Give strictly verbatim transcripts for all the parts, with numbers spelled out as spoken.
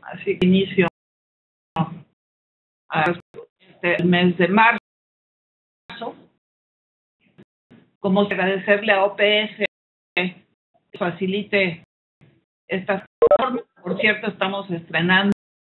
así que inicio a este, el mes de marzo. Como agradecerle a O P S que facilite esta forma. Por cierto, estamos estrenando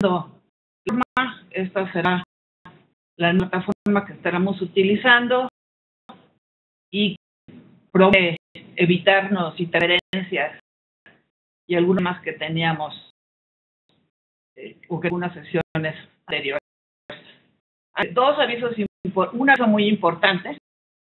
esta será la plataforma que estaremos utilizando y promete evitarnos interferencias y algunas más que teníamos eh, o que algunas sesiones anteriores. Hay dos avisos, un aviso muy importante.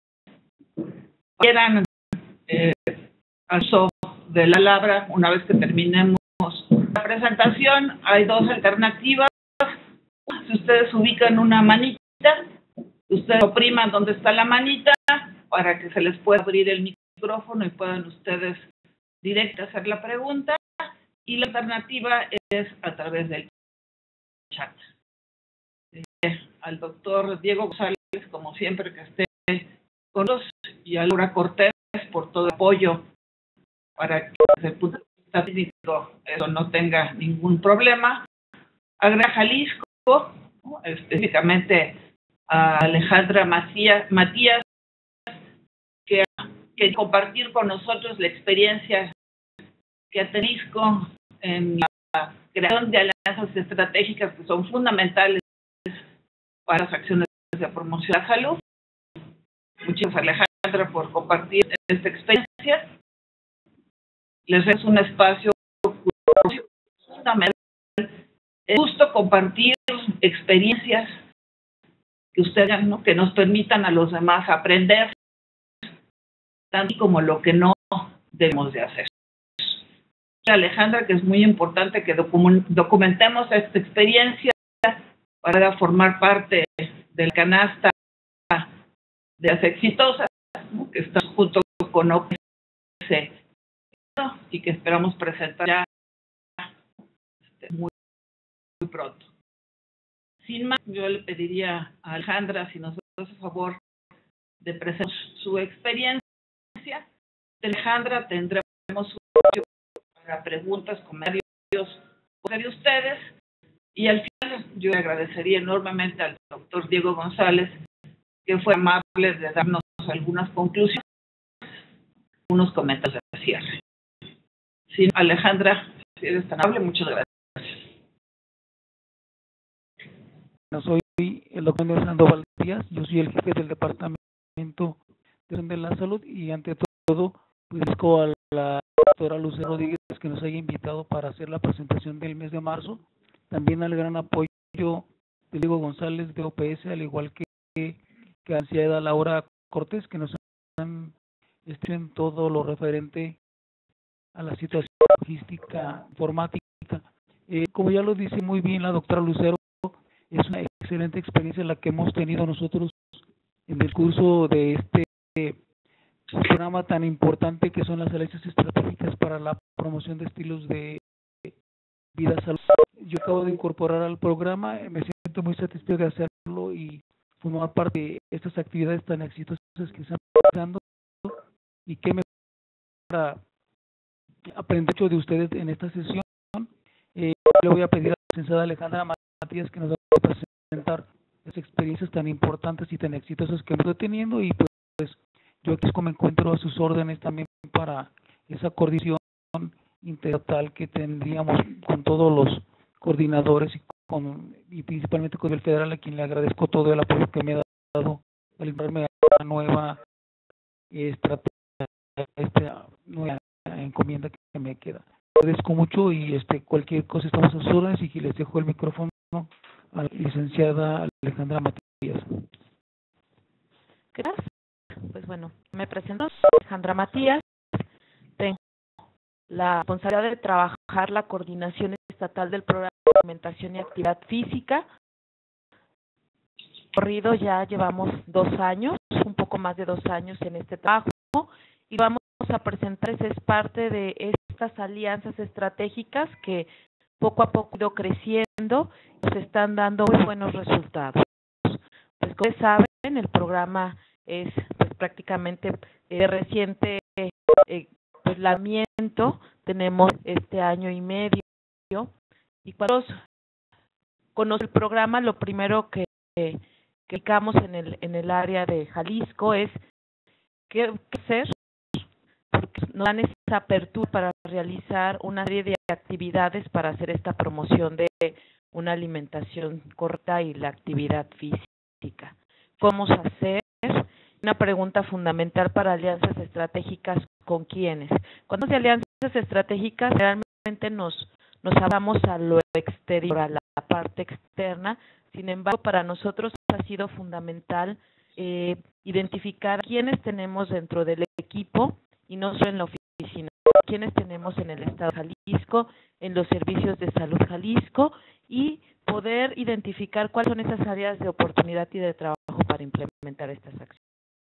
Eran eh, al uso de la palabra una vez que terminemos la presentación. Hay dos alternativas. Si ustedes ubican una manita, ustedes opriman donde está la manita para que se les pueda abrir el micrófono y puedan ustedes directamente hacer la pregunta. Y la alternativa es a través del chat. Eh, al doctor Diego González, como siempre, que esté con nosotros, y a Laura Cortés por todo el apoyo para que desde el punto de vista técnico eso no tenga ningún problema. A Gran Jalisco, ¿no? Específicamente a Alejandra Macías, Matías, que, que compartir con nosotros la experiencia que ha tenido en la creación de alianzas estratégicas que son fundamentales para las acciones de promoción de la salud. Muchas gracias, Alejandra, por compartir esta experiencia. Les es un espacio fundamental. Es justo compartir experiencias que ustedes, ¿no?, que nos permitan a los demás aprender, tanto como lo que no debemos de hacer. Alejandra, que es muy importante que documentemos esta experiencia para formar parte de la canasta de las exitosas, ¿no?, que están junto con O P S y que esperamos presentar ya muy, muy pronto. Sin más, yo le pediría a Alejandra si nos hace favor de presentar su experiencia. Alejandra, tendremos su para preguntas, comentarios de ustedes, y al final yo le agradecería enormemente al doctor Diego González, que fue amable de darnos algunas conclusiones, unos comentarios de cierre. Sí, Alejandra, si eres tan amable, muchas gracias. Yo soy el doctor Sandoval Díaz, yo soy el jefe del Departamento de la Salud, y ante todo, pues agradezco a la doctora Lucero Rodríguez que nos haya invitado para hacer la presentación del mes de marzo, también al gran apoyo de Diego González de O P S, al igual que, que a la licenciada Laura Cortés, que nos han hecho en todo lo referente a la situación logística informática. Eh, como ya lo dice muy bien la doctora Lucero, es una excelente experiencia la que hemos tenido nosotros en el curso de este un programa tan importante que son las alianzas estratégicas para la promoción de estilos de vida saludable. Yo acabo de incorporar al programa, me siento muy satisfecho de hacerlo y formar parte de estas actividades tan exitosas que están realizando, y que me para aprender mucho de ustedes en esta sesión. Eh, le voy a pedir a la licenciada Alejandra Matías que nos va a presentar las experiencias tan importantes y tan exitosas que hemos teniendo, y pues yo aquí me encuentro a sus órdenes también para esa coordinación integral que tendríamos con todos los coordinadores y, con, y principalmente con el federal, a quien le agradezco todo el apoyo que me ha dado al enviarme a la nueva estrategia, esta nueva encomienda que me queda. Agradezco mucho y este cualquier cosa estamos a sus órdenes, y les dejo el micrófono a la licenciada Alejandra Matías. Gracias. Pues bueno, me presento, Alejandra Matías. Tengo la responsabilidad de trabajar la coordinación estatal del programa de alimentación y actividad física. Corrido ya llevamos dos años, un poco más de dos años en este trabajo, y vamos a presentar, es parte de estas alianzas estratégicas que poco a poco han ido creciendo, nos están dando muy buenos resultados. Pues como ustedes saben, el programa es pues prácticamente de eh, reciente eh, pues lanzamiento, tenemos este año y medio, Y cuando conoce el programa, lo primero que, que aplicamos en el, en el área de Jalisco es qué hacer, porque nos dan esa apertura para realizar una serie de actividades para hacer esta promoción de una alimentación correcta y la actividad física. ¿Cómo hacer? Una pregunta fundamental para alianzas estratégicas, ¿con quiénes? Cuando hablamos de alianzas estratégicas, realmente nos, nos hablamos a lo exterior, a la parte externa. Sin embargo, para nosotros ha sido fundamental eh, identificar quiénes tenemos dentro del equipo y no solo en la oficina, quiénes tenemos en el Estado de Jalisco, en los servicios de salud Jalisco, y poder identificar cuáles son esas áreas de oportunidad y de trabajo para implementar estas acciones.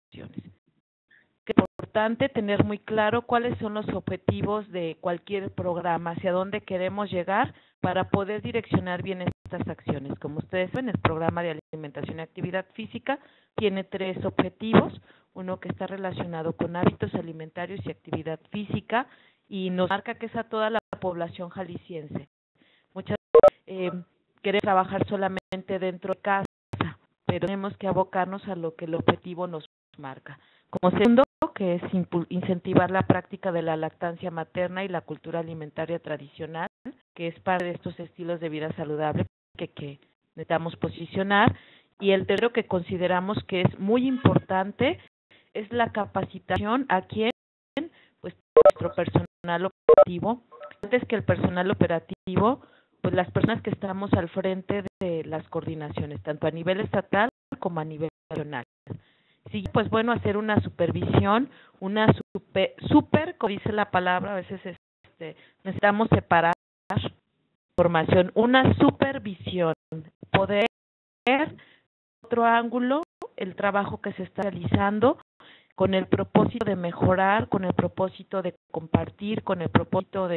Es importante tener muy claro cuáles son los objetivos de cualquier programa, hacia dónde queremos llegar para poder direccionar bien estas acciones. Como ustedes ven, el programa de alimentación y actividad física tiene tres objetivos, uno que está relacionado con hábitos alimentarios y actividad física, y nos marca que es a toda la población jalisciense. Muchas veces eh, queremos trabajar solamente dentro de casa, pero tenemos que abocarnos a lo que el objetivo nos marca. Como segundo, que es incentivar la práctica de la lactancia materna y la cultura alimentaria tradicional, que es parte de estos estilos de vida saludable que, que necesitamos posicionar. Y el tercero que consideramos que es muy importante es la capacitación a quien, pues nuestro personal operativo. Antes que el personal operativo, pues las personas que estamos al frente de las coordinaciones, tanto a nivel estatal como a nivel nacional. Sí, pues bueno, hacer una supervisión, una super, super, como dice la palabra, a veces este, necesitamos separar información, una supervisión, poder ver otro ángulo, el trabajo que se está realizando, con el propósito de mejorar, con el propósito de compartir, con el propósito de,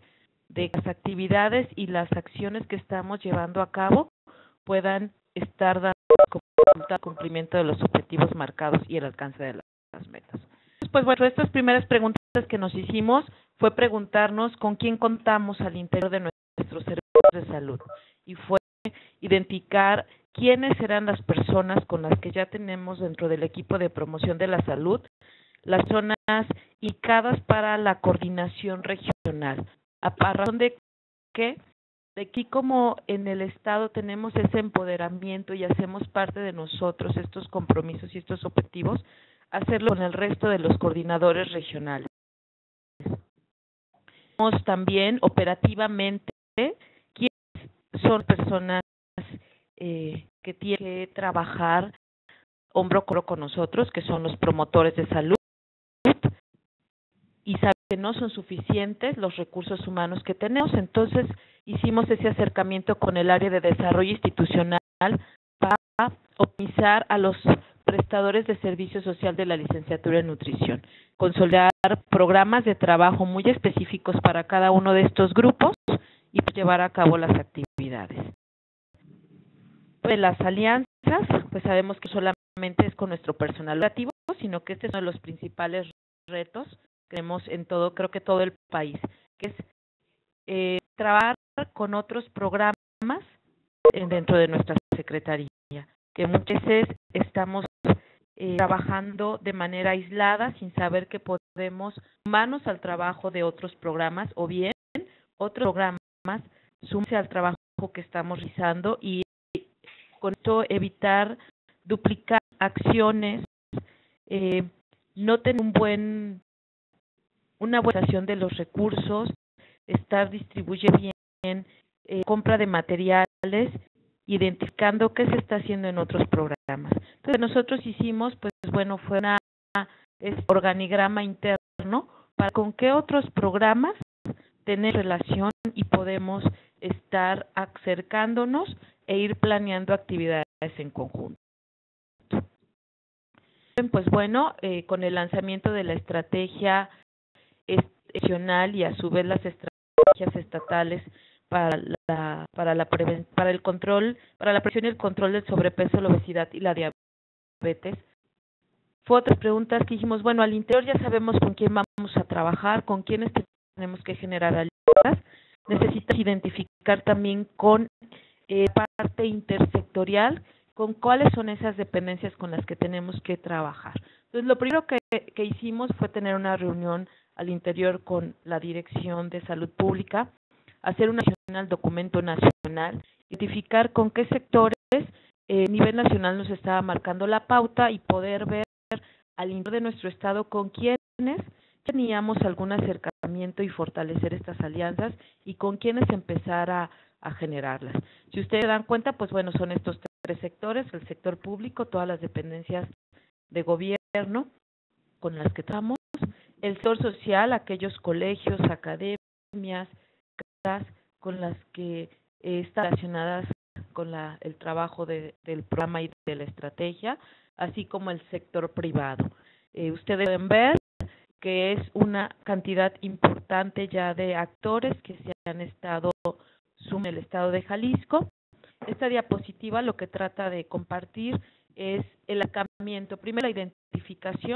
de las actividades y las acciones que estamos llevando a cabo puedan estar dando el cumplimiento de los objetivos marcados y el alcance de las metas. Pues bueno, estas primeras preguntas que nos hicimos fue preguntarnos con quién contamos al interior de nuestros servicios de salud, y fue identificar quiénes serán las personas con las que ya tenemos dentro del equipo de promoción de la salud, las zonas indicadas para la coordinación regional. ¿A razón de qué? De aquí, como en el Estado tenemos ese empoderamiento y hacemos parte de nosotros estos compromisos y estos objetivos, hacerlo con el resto de los coordinadores regionales. Tenemos también operativamente quiénes son personas eh, que tienen que trabajar hombro a hombro con nosotros, que son los promotores de salud, y saben que no son suficientes los recursos humanos que tenemos. Entonces hicimos ese acercamiento con el área de desarrollo institucional para optimizar a los prestadores de servicio social de la licenciatura en nutrición, consolidar programas de trabajo muy específicos para cada uno de estos grupos y llevar a cabo las actividades. De las alianzas, pues sabemos que solamente es con nuestro personal operativo, sino que este es uno de los principales retos que tenemos en todo, creo que todo el país, que es eh, trabajar con otros programas dentro de nuestra secretaría, que muchas veces estamos eh, trabajando de manera aislada sin saber que podemos sumarnos al trabajo de otros programas, o bien otros programas sumarse al trabajo que estamos realizando, y con esto evitar duplicar acciones, eh, no tener un buen una buena utilización de los recursos, estar distribuyendo bien, eh, compra de materiales, identificando qué se está haciendo en otros programas. Entonces nosotros hicimos, pues bueno, fue una es, organigrama interno para con qué otros programas tener relación y podemos estar acercándonos e ir planeando actividades en conjunto. Pues bueno, eh, con el lanzamiento de la estrategia nacional y a su vez las estrategias estatales para la para la preven, para el control, para la prevención y el control del sobrepeso, la obesidad y la diabetes. Fue otras preguntas que dijimos, bueno, al interior ya sabemos con quién vamos a trabajar, con quiénes tenemos que generar alianzas. necesitas identificar también con eh, parte intersectorial, con cuáles son esas dependencias con las que tenemos que trabajar. Entonces, lo primero que, que hicimos fue tener una reunión al interior con la Dirección de Salud Pública, hacer un nacional, documento nacional, identificar con qué sectores eh, a nivel nacional nos estaba marcando la pauta y poder ver al interior de nuestro estado con quiénes teníamos algún acercamiento y fortalecer estas alianzas y con quiénes empezar a, a generarlas. Si ustedes se dan cuenta, pues bueno, son estos tres sectores: el sector público, todas las dependencias de gobierno con las que trabajamos; el sector social, aquellos colegios, academias, con las que eh, están relacionadas con la, el trabajo de, del programa y de la estrategia, así como el sector privado. Eh, ustedes pueden ver que es una cantidad importante ya de actores que se han estado sumiendo en el estado de Jalisco. Esta diapositiva lo que trata de compartir es el acercamiento, primero la identificación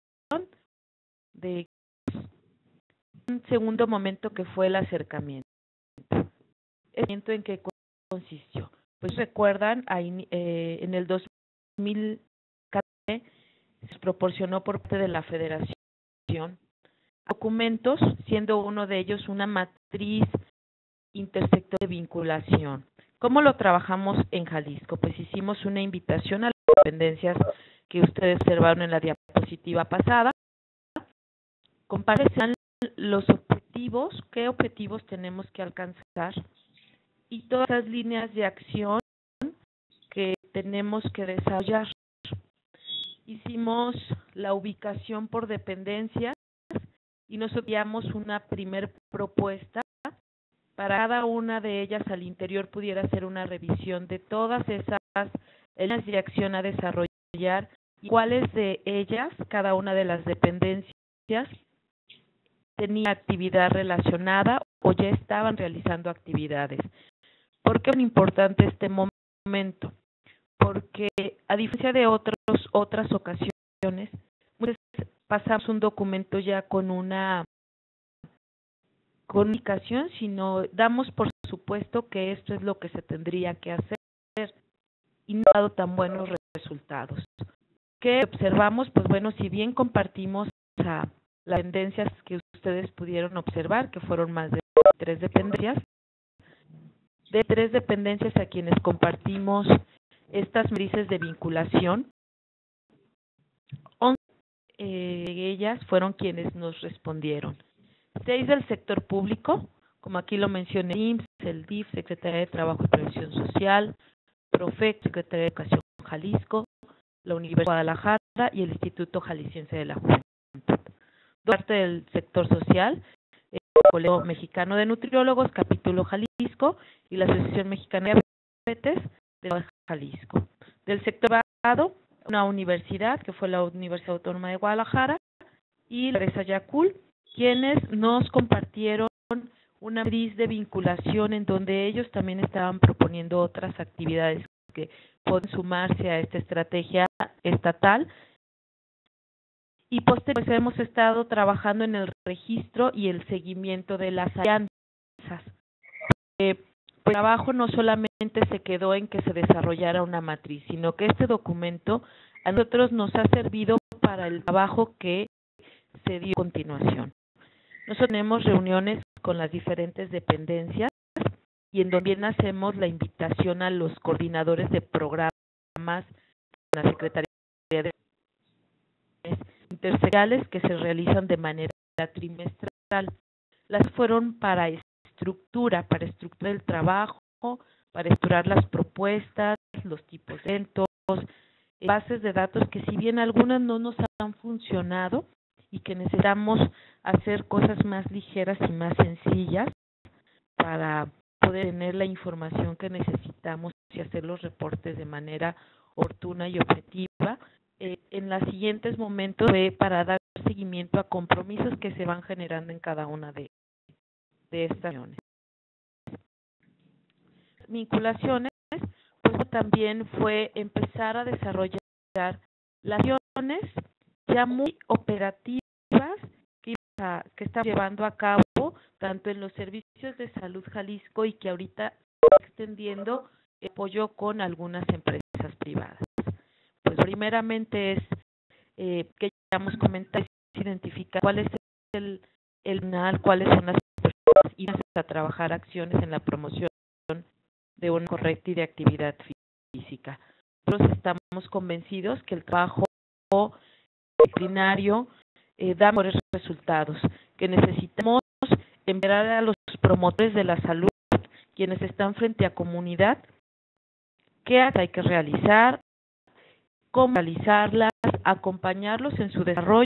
de un segundo momento que fue el acercamiento. ¿El acercamiento en qué consistió? Pues recuerdan, ahí, eh, en el dos mil catorce se proporcionó por parte de la Federación documentos, siendo uno de ellos una matriz intersectorial de vinculación. ¿Cómo lo trabajamos en Jalisco? Pues hicimos una invitación a las dependencias que ustedes observaron en la diapositiva pasada. Comparezcan los objetivos, qué objetivos tenemos que alcanzar y todas las líneas de acción que tenemos que desarrollar. Hicimos la ubicación por dependencias y nos enviamos una primer propuesta. Para cada una de ellas al interior pudiera hacer una revisión de todas esas líneas de acción a desarrollar y cuáles de ellas, cada una de las dependencias, tenía actividad relacionada o ya estaban realizando actividades. ¿Por qué es importante este momento? Porque a diferencia de otros, otras ocasiones, muchas veces pasamos un documento ya con una comunicación, sino damos por supuesto que esto es lo que se tendría que hacer y no ha dado tan buenos resultados. ¿Qué observamos? Pues bueno, si bien compartimos a las tendencias que ustedes pudieron observar, que fueron más de tres dependencias, de tres dependencias a quienes compartimos estas matrices de vinculación, once eh, de ellas fueron quienes nos respondieron. Seis del sector público, como aquí lo mencioné, el I M S S, el D I F, Secretaría de Trabajo y Previsión Social, Profec, Secretaría de Educación Jalisco, la Universidad de Guadalajara y el Instituto Jalisciense de la Juventud. Parte del sector social, el Colegio Mexicano de Nutriólogos, Capítulo Jalisco, y la Asociación Mexicana de Diabetes de Jalisco. Del sector privado, una universidad, que fue la Universidad Autónoma de Guadalajara, y la empresa Yacul, quienes nos compartieron una matriz de vinculación en donde ellos también estaban proponiendo otras actividades que pueden sumarse a esta estrategia estatal. Y posteriormente hemos estado trabajando en el registro y el seguimiento de las alianzas. Eh, pues el trabajo no solamente se quedó en que se desarrollara una matriz, sino que este documento a nosotros nos ha servido para el trabajo que se dio a continuación. Nosotros tenemos reuniones con las diferentes dependencias y en donde también hacemos la invitación a los coordinadores de programas de la Secretaría de intersectoriales que se realizan de manera trimestral. Las fueron para estructura, para estructurar el trabajo, para estructurar las propuestas, los tipos de eventos, bases de datos que si bien algunas no nos han funcionado y que necesitamos hacer cosas más ligeras y más sencillas para poder tener la información que necesitamos y hacer los reportes de manera oportuna y objetiva. Eh, en los siguientes momentos eh, para dar seguimiento a compromisos que se van generando en cada una de, de estas reuniones. Vinculaciones, pues también fue empezar a desarrollar las acciones ya muy operativas que, que estamos llevando a cabo tanto en los servicios de salud Jalisco y que ahorita está extendiendo el apoyo con algunas empresas privadas. Pues primeramente es eh, que ya hemos comentado, identificar cuál es el, el canal, cuáles son las personas y a trabajar acciones en la promoción de una correcta y de actividad física. Nosotros estamos convencidos que el trabajo disciplinario eh, da mejores resultados, que necesitamos empoderar a los promotores de la salud, quienes están frente a comunidad, qué hay que realizar, cómo realizarlas, acompañarlos en su desarrollo,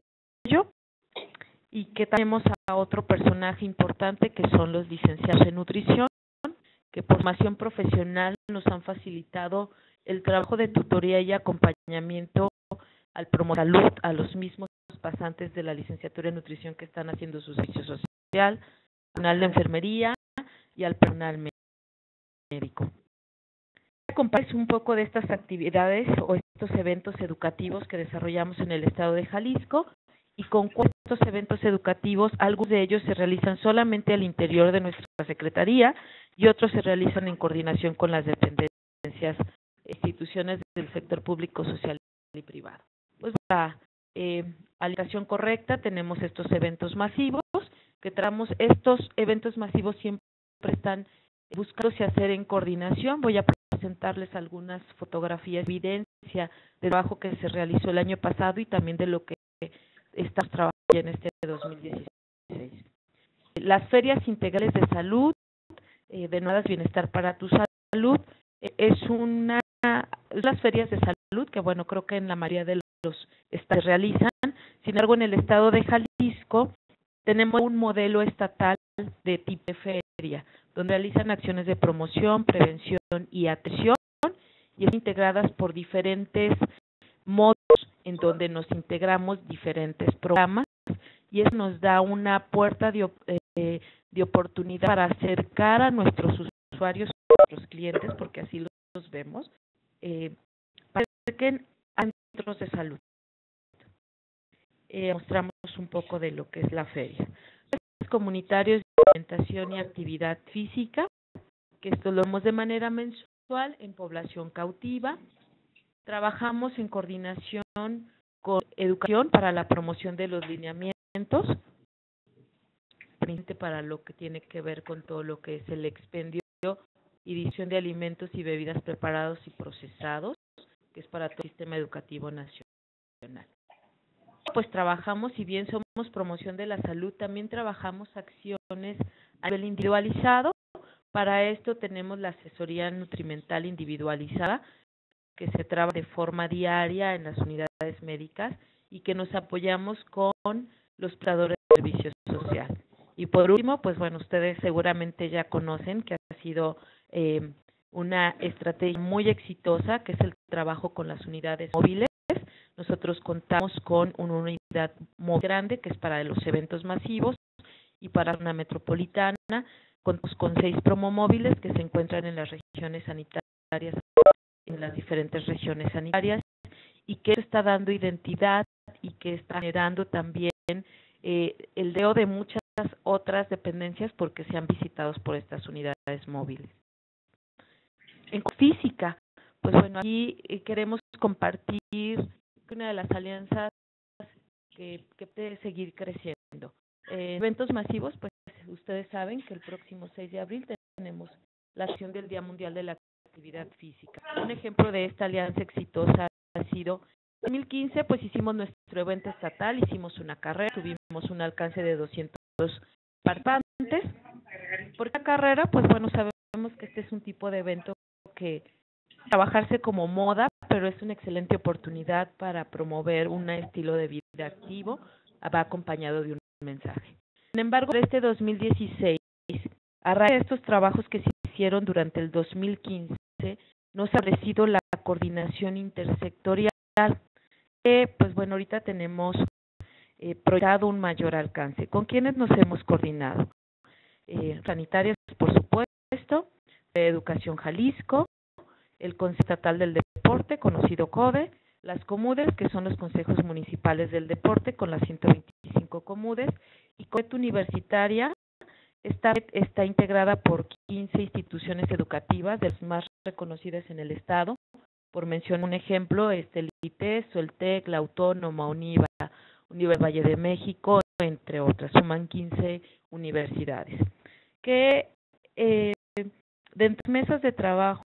y que tenemos a otro personaje importante que son los licenciados en nutrición, que por formación profesional nos han facilitado el trabajo de tutoría y acompañamiento al promotor de salud, a los mismos pasantes de la licenciatura en nutrición que están haciendo su servicio social, al personal de enfermería y al personal médico. Voy a compartir un poco de estas actividades o estos eventos educativos que desarrollamos en el estado de Jalisco, y con estos eventos educativos, algunos de ellos se realizan solamente al interior de nuestra secretaría y otros se realizan en coordinación con las dependencias, instituciones del sector público, social y privado. Pues para eh, alimentación correcta tenemos estos eventos masivos, que traemos estos eventos masivos siempre están buscándose hacer en coordinación. Voy a presentarles algunas fotografías, evidencia del trabajo que se realizó el año pasado y también de lo que estamos trabajando en este dos mil dieciséis. Las ferias integrales de salud, eh, denominadas Bienestar para tu Salud, eh, es una las ferias de salud que, bueno, creo que en la mayoría de los estados se realizan. Sin embargo, en el estado de Jalisco tenemos un modelo estatal de tipo de feria, donde realizan acciones de promoción, prevención y atención, y están integradas por diferentes modos en donde nos integramos diferentes programas, y eso nos da una puerta de, eh, de oportunidad para acercar a nuestros usuarios, a nuestros clientes, porque así los vemos, eh, para que acerquen a centros de salud. Eh, mostramos un poco de lo que es la feria. Comunitarios de alimentación y actividad física, que esto lo hacemos de manera mensual en población cautiva. Trabajamos en coordinación con educación para la promoción de los lineamientos, para lo que tiene que ver con todo lo que es el expendio y distribución de alimentos y bebidas preparados y procesados, que es para todo el sistema educativo nacional. Pues trabajamos, si bien somos promoción de la salud, también trabajamos acciones a nivel individualizado. Para esto tenemos la asesoría nutrimental individualizada, que se trabaja de forma diaria en las unidades médicas y que nos apoyamos con los prestadores de servicios sociales. Y por último, pues bueno, ustedes seguramente ya conocen que ha sido eh, una estrategia muy exitosa, que es el trabajo con las unidades móviles. Nosotros contamos con una unidad muy grande, que es para los eventos masivos, y para una metropolitana, contamos con seis promomóviles que se encuentran en las regiones sanitarias, en las diferentes regiones sanitarias, y que está dando identidad y que está generando también eh, el deo de muchas otras dependencias porque sean visitados por estas unidades móviles. En física, pues bueno, aquí eh, queremos compartir una de las alianzas que, que puede seguir creciendo. Eh, eventos masivos, pues ustedes saben que el próximo seis de abril tenemos la acción del Día Mundial de la Actividad Física. Un ejemplo de esta alianza exitosa ha sido, en dos mil quince, pues hicimos nuestro evento estatal, hicimos una carrera, tuvimos un alcance de doscientos participantes. Por esta carrera, pues bueno, sabemos que este es un tipo de evento que trabajarse como moda, pero es una excelente oportunidad para promover un estilo de vida activo, va acompañado de un mensaje. Sin embargo, de este dos mil dieciséis, a raíz de estos trabajos que se hicieron durante el dos mil quince, nos ha ofrecido la coordinación intersectorial, que pues bueno, ahorita tenemos eh, proyectado un mayor alcance. ¿Con quiénes nos hemos coordinado? Eh, sanitarias, por supuesto, de Educación Jalisco, el Consejo Estatal del Deporte, conocido CODE, las COMUDES, que son los consejos municipales del deporte, con las ciento veinticinco COMUDES, y COET Universitaria, Esta red está integrada por quince instituciones educativas, de las más reconocidas en el Estado. Por mencionar un ejemplo, este, el I T E S, el TEC, la Autónoma, UNIVA, Universidad Valle de México, entre otras. Suman quince universidades. Que eh, dentro de mesas de trabajo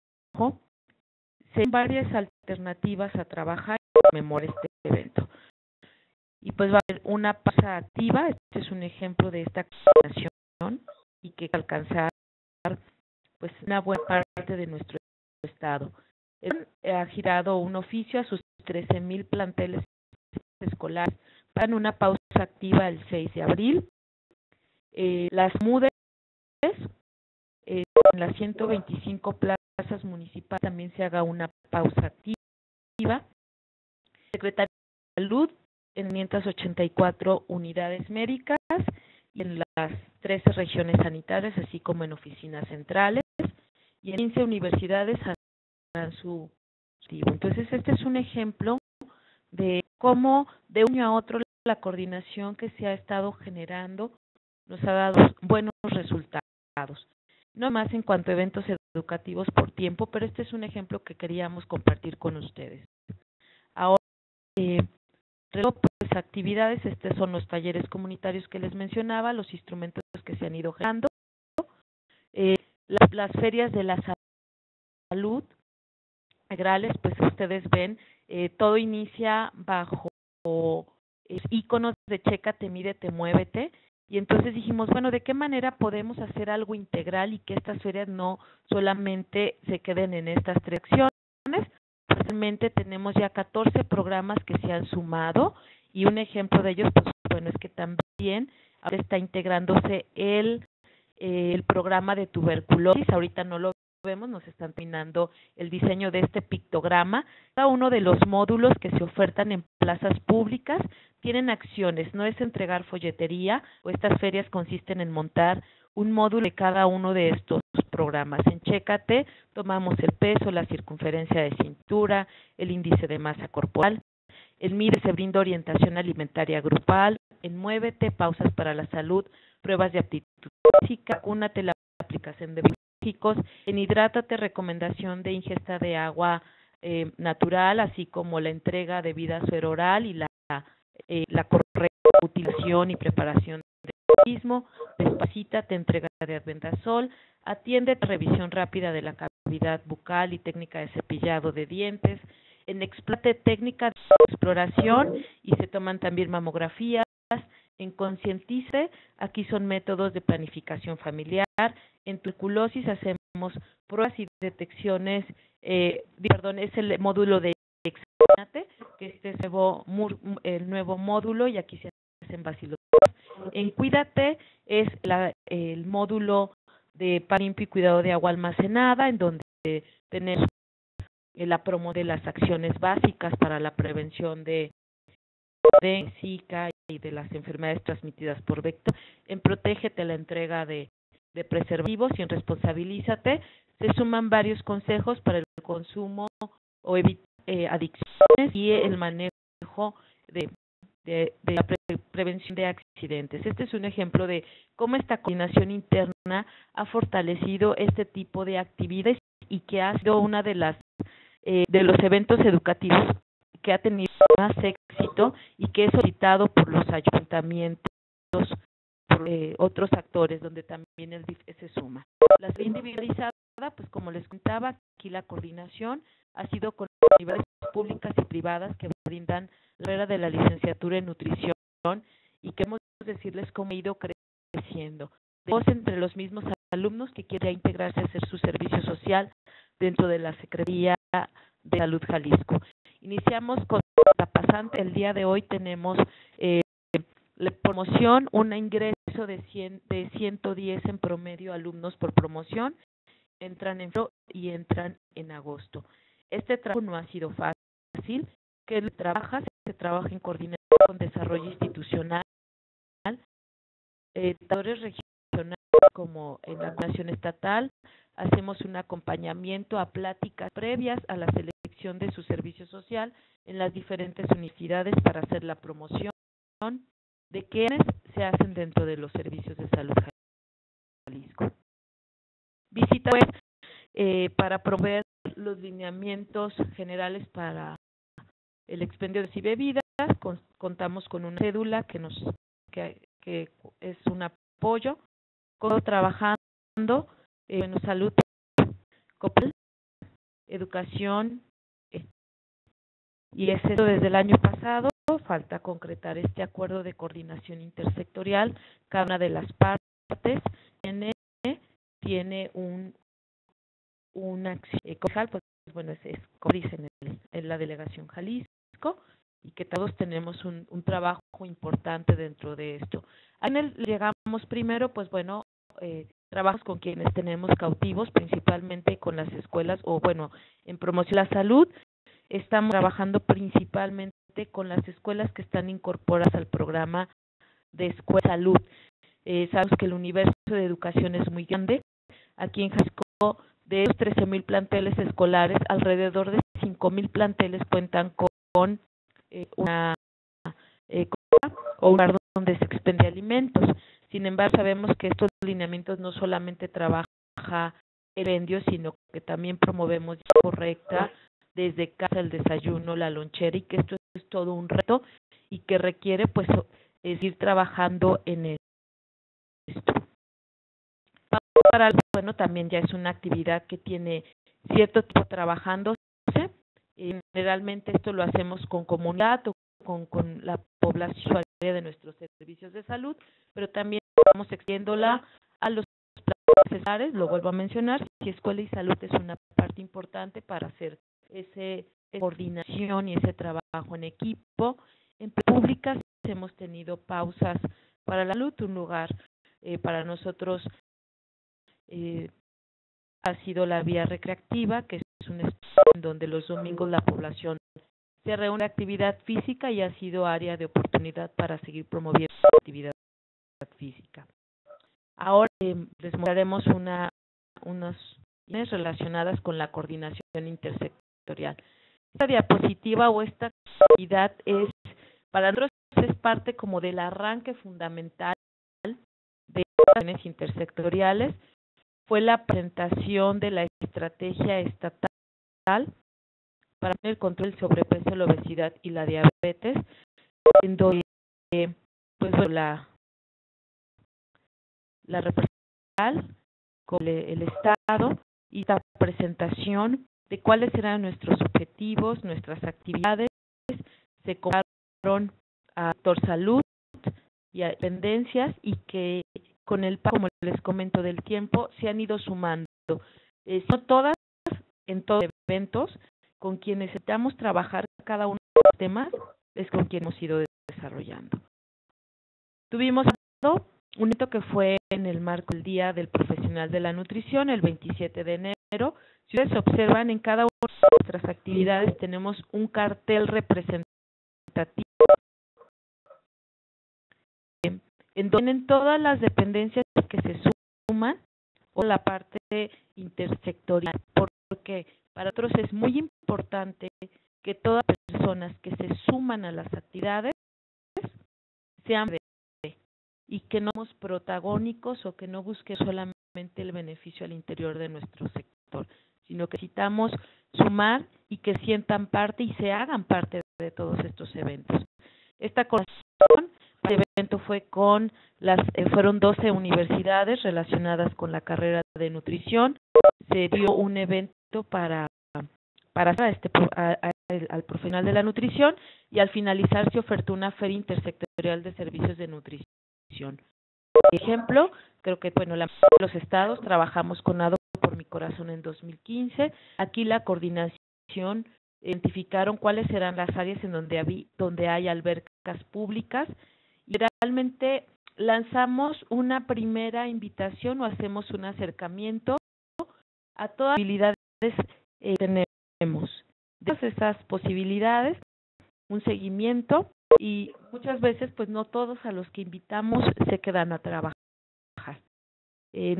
se hay varias alternativas a trabajar y conmemorar este evento. Y pues va a haber una pausa activa, este es un ejemplo de esta coordinación y que alcanzar pues una buena parte de nuestro estado. Ha girado un oficio a sus trece mil planteles escolares para una pausa activa el seis de abril. Eh, las MUDES, eh, en las ciento veinticinco plazas municipales también se haga una pausa activa. Secretaría de Salud en quinientas ochenta y cuatro unidades médicas y en las trece regiones sanitarias, así como en oficinas centrales, y en quince universidades harán su activo. Entonces, este es un ejemplo de cómo de un año a otro la coordinación que se ha estado generando nos ha dado buenos resultados. No más en cuanto a eventos educativos por tiempo, pero este es un ejemplo que queríamos compartir con ustedes. Ahora, eh, pues actividades, estos son los talleres comunitarios que les mencionaba, los instrumentos que se han ido generando, eh, las, las ferias de la salud integrales, pues ustedes ven, eh, todo inicia bajo eh, iconos de Chécate, Mídete, Muévete, y entonces dijimos, bueno, ¿de qué manera podemos hacer algo integral y que estas ferias no solamente se queden en estas tres acciones? Realmente tenemos ya catorce programas que se han sumado y un ejemplo de ellos, pues bueno, es que también ahora está integrándose el, eh, el programa de tuberculosis. Ahorita no lo vemos, nos están terminando el diseño de este pictograma. Cada uno de los módulos que se ofertan en plazas públicas tienen acciones, no es entregar folletería, o estas ferias consisten en montar un módulo de cada uno de estos programas. En Chécate tomamos el peso, la circunferencia de cintura, el índice de masa corporal. En Mide se brinda orientación alimentaria grupal. En Muévete, pausas para la salud, pruebas de aptitud física, únate la aplicación de biológicos. En Hidrátate, recomendación de ingesta de agua eh, natural, así como la entrega de vida sueroral y la, eh, la correcta utilización y preparación del mismo. Despacítate, entrega de albendazol. Atiende revisión rápida de la cavidad bucal y técnica de cepillado de dientes. En Explate, técnica de exploración y se toman también mamografías. En Concientice, aquí son métodos de planificación familiar. En tuberculosis hacemos pruebas y detecciones, eh, perdón, es el módulo de Examínate, que este es el nuevo, el nuevo módulo y aquí se hacen bacilos. En Cuídate es la, el módulo de pan limpio y cuidado de agua almacenada, en donde tenemos la promo de las acciones básicas para la prevención de, de Zika y de las enfermedades transmitidas por vector. En Protégete, la entrega de, de preservativos, y en Responsabilízate se suman varios consejos para el consumo o evitar eh, adicciones y el manejo de, de, de la pre prevención de accidentes. Este es un ejemplo de cómo esta coordinación interna ha fortalecido este tipo de actividades y que ha sido una de las eh, de los eventos educativos que ha tenido más éxito y que es solicitado por los ayuntamientos, por eh, otros actores, donde también el D I F se suma. La individualizada, pues como les contaba, aquí la coordinación ha sido con universidades públicas y privadas que brindan la carrera de la licenciatura en nutrición y queremos decirles cómo ha ido creciendo. Dos entre los mismos alumnos que quieren integrarse a hacer su servicio social dentro de la Secretaría de Salud Jalisco. Iniciamos con la pasante. El día de hoy tenemos eh, la promoción, un ingreso de, cien, de ciento diez en promedio alumnos por promoción. Entran en febrero y entran en agosto. Este trabajo no ha sido fácil, que trabaja, se trabaja en coordinación con desarrollo institucional, eh, regionales como en la nación estatal. Hacemos un acompañamiento a pláticas previas a la selección de su servicio social en las diferentes universidades para hacer la promoción de quienes se hacen dentro de los servicios de salud visita web eh, para proveer los lineamientos generales para el expendio de sí bebidas. Con, contamos con una cédula que nos que, que es un apoyo, con, trabajando eh, bueno, salud, educación, eh, y es eso desde el año pasado. Falta concretar este acuerdo de coordinación intersectorial. Cada una de las partes tiene, tiene un una acción concejal, pues bueno, es, es como dicen en, en la delegación Jalisco, y que todos tenemos un, un trabajo importante dentro de esto. En el llegamos primero, pues bueno, eh, trabajos con quienes tenemos cautivos, principalmente con las escuelas, o bueno, en promoción de la salud. Estamos trabajando principalmente con las escuelas que están incorporadas al programa de Escuela Salud. Eh, sabemos que el universo de educación es muy grande. Aquí en Jalisco, de esos trece mil planteles escolares, alrededor de cinco mil planteles cuentan con, con eh, una eh, o un lugar donde se expende alimentos. Sin embargo, sabemos que estos lineamientos no solamente trabaja el expendio, sino que también promovemos correcta desde casa el desayuno, la lonchera, y que esto es todo un reto y que requiere pues es ir trabajando en esto. Para bueno, también ya es una actividad que tiene cierto tiempo trabajándose. Generalmente esto lo hacemos con comunidad o con, con la población de nuestros servicios de salud, pero también estamos extendiéndola a los planes escolares. Lo vuelvo a mencionar, si escuela y salud es una parte importante para hacer ese coordinación y ese trabajo en equipo. En públicas hemos tenido pausas para la salud, un lugar eh, para nosotros eh, ha sido la vía recreativa, que es un espacio en donde los domingos la población se reúne actividad física y ha sido área de oportunidad para seguir promoviendo la actividad física. Ahora eh, les mostraremos una, unas relacionadas con la coordinación intersectorial. Esta diapositiva o esta actividad es, para nosotros es parte como del arranque fundamental de acciones intersectoriales. Fue la presentación de la estrategia estatal para el control del sobrepeso, la obesidad y la diabetes, en donde pues, la, la representación con el Estado y la presentación de cuáles eran nuestros objetivos, nuestras actividades, se compararon a sector salud y a dependencias, y que con el paso, como les comento, del tiempo se han ido sumando. Eh, no todas, en todos los eventos, con quienes necesitamos trabajar cada uno de los temas, es con quien hemos ido desarrollando. Tuvimos un evento que fue en el marco del Día del Profesional de la Nutrición, el veintisiete de enero. Si ustedes observan, en cada una de nuestras actividades tenemos un cartel representativo en donde en todas las dependencias que se suman, o la parte intersectorial, porque para nosotros es muy importante que todas las personas que se suman a las actividades sean de, y que no somos protagónicos o que no busquen solamente el beneficio al interior de nuestro sector, sino que necesitamos sumar y que sientan parte y se hagan parte de todos estos eventos. Esta colaboración, el evento fue con las, eh, fueron doce universidades relacionadas con la carrera de nutrición. Se dio un evento para para este a, a, al profesional de la nutrición, y al finalizar se ofertó una feria intersectorial de servicios de nutrición. Por ejemplo, creo que bueno, la, los estados trabajamos con Nado por mi corazón en dos mil quince. Aquí la coordinación identificaron cuáles eran las áreas en donde había, donde hay albercas públicas, y realmente lanzamos una primera invitación o hacemos un acercamiento a todas las posibilidades que eh, tenemos. De todas esas posibilidades, un seguimiento, y muchas veces pues no todos a los que invitamos se quedan a trabajar. Eh,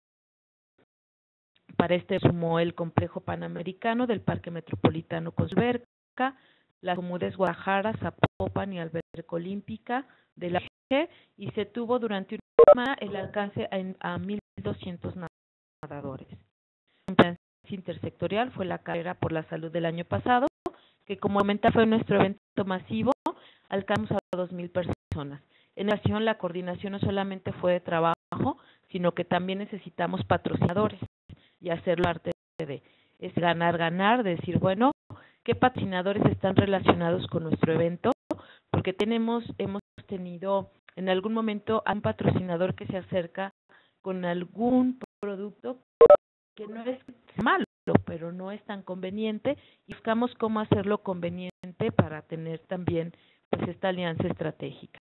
para este sumó el complejo panamericano del Parque Metropolitano con su alberca, las comunidades Guadalajara, Zapopan y Alberca Olímpica de la G, y se tuvo durante una semana el alcance a, a mil doscientos nadadores. La intersectorial fue la carrera por la salud del año pasado, que como comenté fue nuestro evento masivo, alcanzamos a dos mil personas. En la ocasión, la coordinación no solamente fue de trabajo, sino que también necesitamos patrocinadores y hacerlo parte de es ganar, ganar, de decir, bueno, ¿qué patrocinadores están relacionados con nuestro evento? Porque tenemos, hemos tenido en algún momento a un patrocinador que se acerca con algún producto que no es malo, pero no es tan conveniente, y buscamos cómo hacerlo conveniente para tener también pues esta alianza estratégica.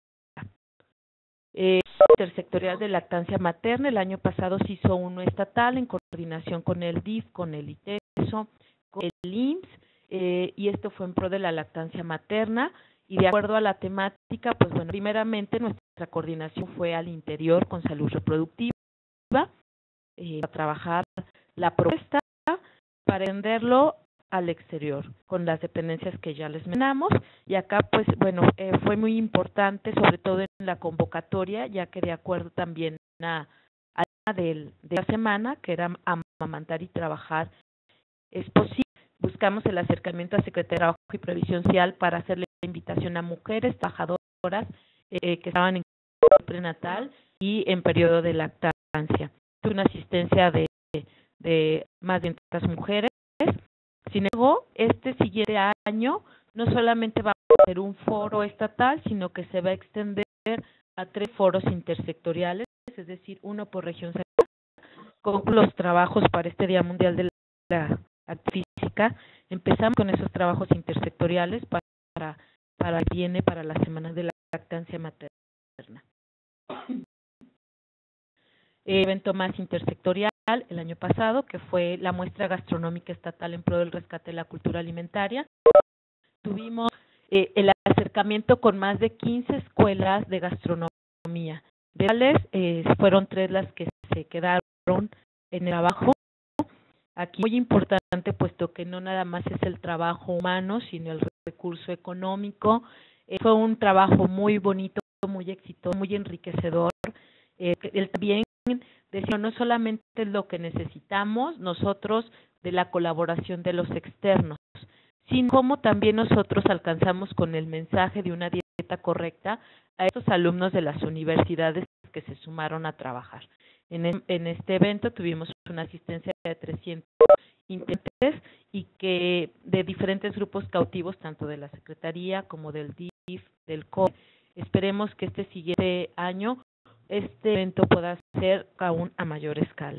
Eh, intersectorial de lactancia materna, el año pasado se hizo uno estatal en coordinación con el D I F, con el ITESO, con el I M S S, eh, y esto fue en pro de la lactancia materna, y de acuerdo a la temática, pues bueno, primeramente nuestra coordinación fue al interior con salud reproductiva, eh, a trabajar la propuesta para venderlo al exterior, con las dependencias que ya les mencionamos, y acá pues bueno, eh, fue muy importante, sobre todo en la convocatoria, ya que de acuerdo también a, a la del, de la semana, que era amamantar y trabajar, es posible, buscamos el acercamiento a Secretaría de Trabajo y Previsión Social para hacerle la invitación a mujeres trabajadoras eh, que estaban en prenatal y en periodo de lactancia. Una asistencia de, de más de quinientas mujeres. Sin embargo, este siguiente año no solamente va a ser un foro estatal, sino que se va a extender a tres foros intersectoriales, es decir, uno por región con los trabajos para este Día Mundial de la Actividad Física. Empezamos con esos trabajos intersectoriales para, para, para viene para la Semana de la Lactancia Materna. Evento más intersectorial el año pasado, que fue la muestra gastronómica estatal en pro del rescate de la cultura alimentaria. Tuvimos eh, el acercamiento con más de quince escuelas de gastronomía. De tales, eh, fueron tres las que se quedaron en el trabajo. Aquí muy importante, puesto que no nada más es el trabajo humano, sino el recurso económico. Eh, fue un trabajo muy bonito, muy exitoso, muy enriquecedor. Eh, el también decir, no solamente es lo que necesitamos nosotros de la colaboración de los externos, sino cómo también nosotros alcanzamos con el mensaje de una dieta correcta a estos alumnos de las universidades que se sumaron a trabajar. En, el, en este evento tuvimos una asistencia de trescientos intérpretes y que de diferentes grupos cautivos, tanto de la Secretaría como del D I F, del C O E. Esperemos que este siguiente año este evento pueda ser aún a mayor escala.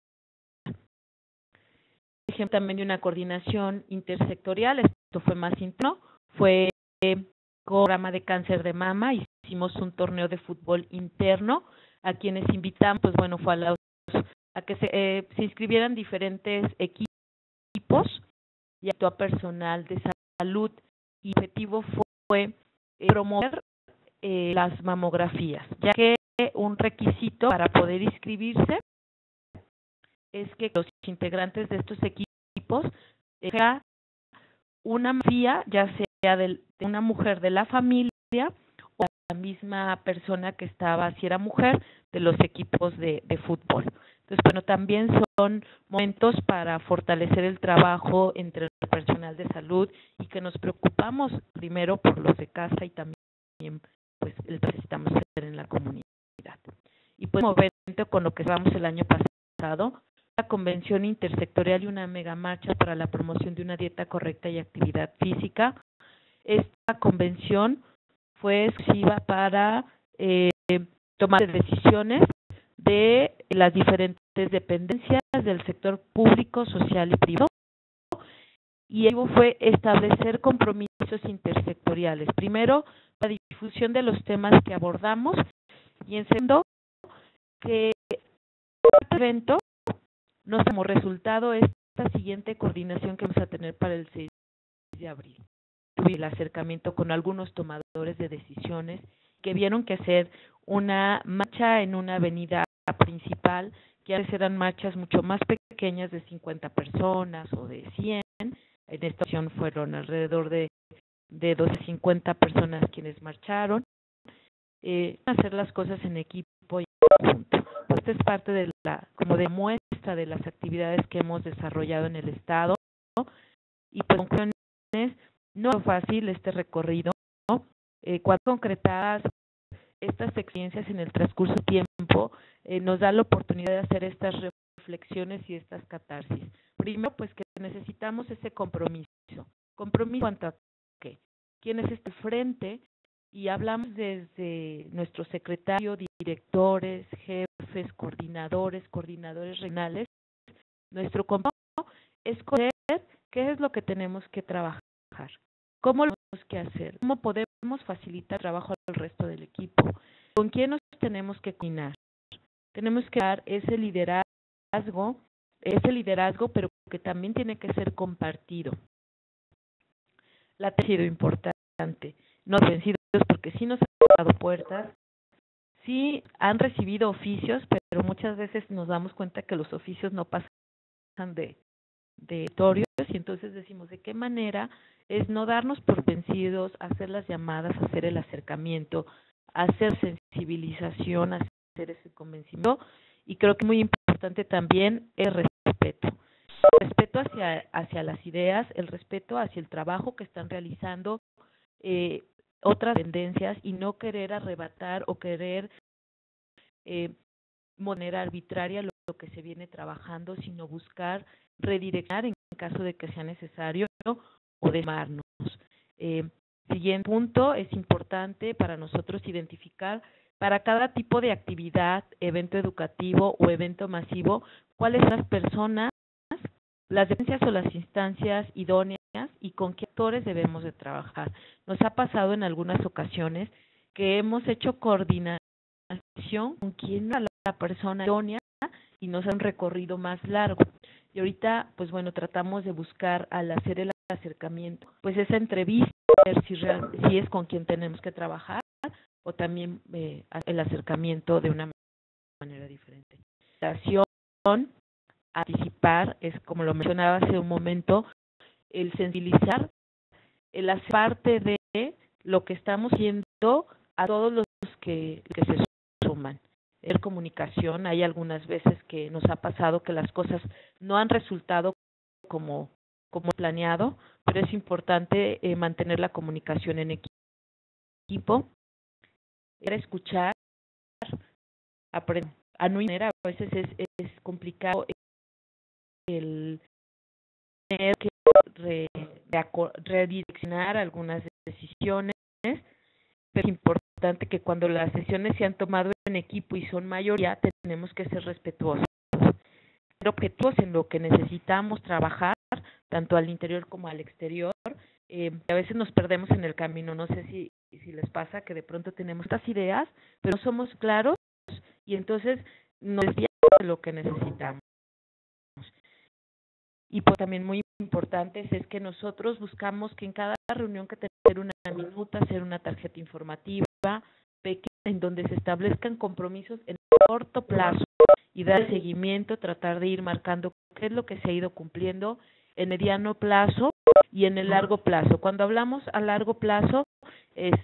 Ejemplo también de una coordinación intersectorial, esto fue más interno, fue eh, programa de cáncer de mama, hicimos un torneo de fútbol interno, a quienes invitamos, pues bueno, fue a, los, a que se, eh, se inscribieran diferentes equipos y actúa personal de salud, y el objetivo fue eh, promover eh, las mamografías, ya que un requisito para poder inscribirse es que los integrantes de estos equipos tengan una mamografía, ya sea de una mujer de la familia o la misma persona que estaba, si era mujer, de los equipos de, de fútbol. Entonces, bueno, también son momentos para fortalecer el trabajo entre el personal de salud y que nos preocupamos primero por los de casa y también pues el que necesitamos hacer en la comunidad. Y pues como evento con lo que vamos el año pasado, la convención intersectorial y una mega marcha para la promoción de una dieta correcta y actividad física. Esta convención fue exclusiva para eh, tomar decisiones de las diferentes dependencias del sector público, social y privado, y ello fue establecer compromisos intersectoriales. Primero, la difusión de los temas que abordamos, y en segundo, que este evento nos como resultado esta siguiente coordinación que vamos a tener para el seis de abril. Tuve el acercamiento con algunos tomadores de decisiones que vieron que hacer una marcha en una avenida principal, que antes eran marchas mucho más pequeñas de cincuenta personas o de cien, en esta ocasión fueron alrededor de, de doscientas cincuenta personas quienes marcharon, eh, hacer las cosas en equipo y junto. Esta es parte de la, como de muestra de las actividades que hemos desarrollado en el Estado, ¿no? Y pues conclusiones, no es fácil este recorrido, ¿no? Eh, cuando concretadas estas experiencias en el transcurso del tiempo, eh, nos da la oportunidad de hacer estas reflexiones y estas catarsis. Primero, pues que necesitamos ese compromiso. Compromiso en cuanto a qué. ¿Quién es este frente? Y hablamos desde nuestro secretario, directores, jefes, coordinadores, coordinadores regionales. Nuestro compromiso es conocer qué es lo que tenemos que trabajar, cómo lo tenemos que hacer, cómo podemos facilitar el trabajo al resto del equipo, con quién nos tenemos que coordinar. Tenemos que dar ese liderazgo, ese liderazgo, pero que también tiene que ser compartido. La ha sido importante. No vencidos porque sí nos han dado puertas, sí han recibido oficios, pero muchas veces nos damos cuenta que los oficios no pasan de, de territorios, y entonces decimos de qué manera es no darnos por vencidos, hacer las llamadas, hacer el acercamiento, hacer sensibilización, hacer ese convencimiento, y creo que muy importante también el respeto. El respeto hacia, hacia las ideas, el respeto hacia el trabajo que están realizando eh, otras tendencias y no querer arrebatar o querer eh, de manera arbitraria lo, lo que se viene trabajando, sino buscar redireccionar en caso de que sea necesario, ¿no? O demarnos. Eh, siguiente punto, es importante para nosotros identificar para cada tipo de actividad, evento educativo o evento masivo, cuáles son las personas, las dependencias o las instancias idóneas y con qué actores debemos de trabajar. Nos ha pasado en algunas ocasiones que hemos hecho coordinación con quién era la persona idónea y nos han recorrido más largo. Y ahorita, pues bueno, tratamos de buscar al hacer el acercamiento, pues esa entrevista, ver si, real, si es con quien tenemos que trabajar o también eh, el acercamiento de una manera diferente. Anticipar, es como lo mencionaba hace un momento, el sensibilizar, el hacer parte de lo que estamos haciendo a todos los que, que se suman. En comunicación, hay algunas veces que nos ha pasado que las cosas no han resultado como, como planeado, pero es importante eh, mantener la comunicación en equipo, era escuchar, aprender. A no manera, a veces es, es complicado el tener que re, redireccionar algunas decisiones, pero es importante que cuando las decisiones se han tomado en equipo y son mayoría, tenemos que ser respetuosos. Ser objetivos en lo que necesitamos trabajar, tanto al interior como al exterior. Eh, a veces nos perdemos en el camino, no sé si, si les pasa que de pronto tenemos estas ideas, pero no somos claros y entonces nos desviamos de lo que necesitamos. Y pues también muy importante es que nosotros buscamos que en cada reunión que tener una minuta, hacer una tarjeta informativa pequeña, en donde se establezcan compromisos en corto plazo y dar seguimiento, tratar de ir marcando qué es lo que se ha ido cumpliendo en mediano plazo y en el largo plazo. Cuando hablamos a largo plazo es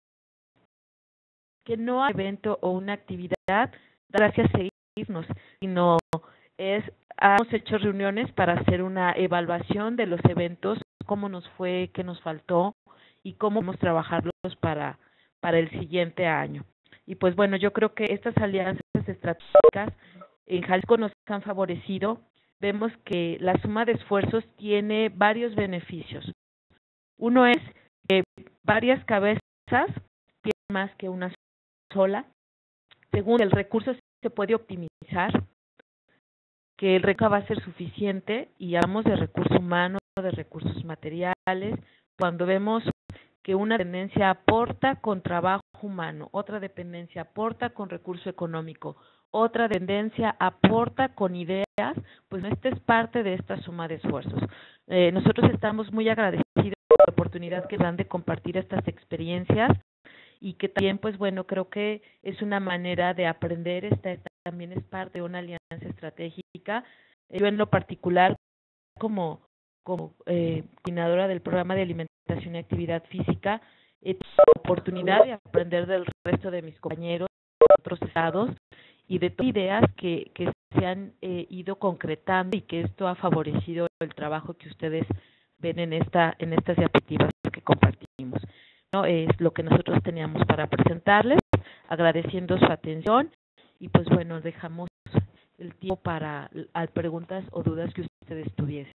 que no hay evento o una actividad gracias a seguirnos, sino es hemos hecho reuniones para hacer una evaluación de los eventos, cómo nos fue, qué nos faltó y cómo vamos a trabajarlos para, para el siguiente año. Y pues bueno, yo creo que estas alianzas estratégicas en Jalisco nos han favorecido. Vemos que la suma de esfuerzos tiene varios beneficios. Uno es que varias cabezas tienen más que una sola. Segundo, el recurso se puede optimizar, que el recurso va a ser suficiente, y hablamos de recursos humanos, de recursos materiales, cuando vemos que una dependencia aporta con trabajo humano, otra dependencia aporta con recurso económico, otra dependencia aporta con ideas, pues esta es parte de esta suma de esfuerzos. Eh, nosotros estamos muy agradecidos por la oportunidad que dan de compartir estas experiencias y que también, pues bueno, creo que es una manera de aprender, esta, esta también es parte de una alianza estratégica. Yo en lo particular, como, como eh, coordinadora del programa de alimentación y actividad física, He tenido la oportunidad de aprender del resto de mis compañeros de otros estados y de todas las ideas que, que se han eh, ido concretando y que esto ha favorecido el trabajo que ustedes ven en esta en estas diapositivas que compartimos. ¿No? Es lo que nosotros teníamos para presentarles, agradeciendo su atención y pues bueno, dejamos el tiempo para a preguntas o dudas que ustedes tuviesen.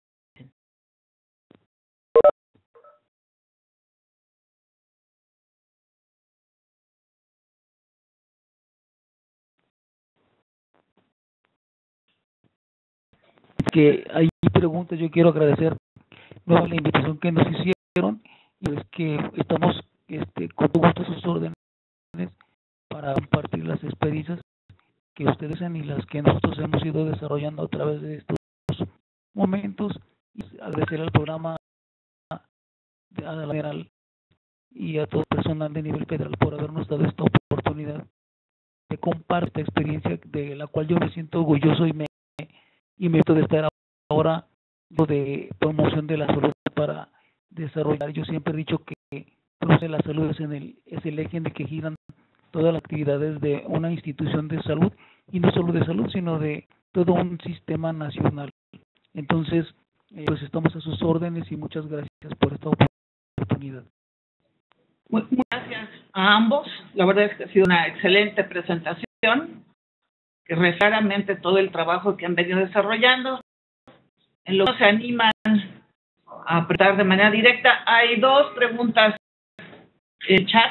Que hay preguntas, yo quiero agradecer nueva la invitación que nos hicieron y es que estamos este, con gusto a sus órdenes para compartir las experiencias que ustedes hacen y las que nosotros hemos ido desarrollando a través de estos momentos, y agradecer al programa de, a la general y a todo el personal de nivel federal por habernos dado esta oportunidad de compartir esta experiencia de la cual yo me siento orgulloso y me y me de estar ahora de promoción de la salud para desarrollar. Yo siempre he dicho que promoción de la salud es, en el, es el eje en el que giran todas las actividades de una institución de salud, y no solo de salud, sino de todo un sistema nacional. Entonces, eh, pues estamos a sus órdenes y muchas gracias por esta oportunidad. Muy, muy gracias a ambos. La verdad es que ha sido una excelente presentación que refleja claramente todo el trabajo que han venido desarrollando. En lo que se animan a apretar de manera directa, hay dos preguntas en chat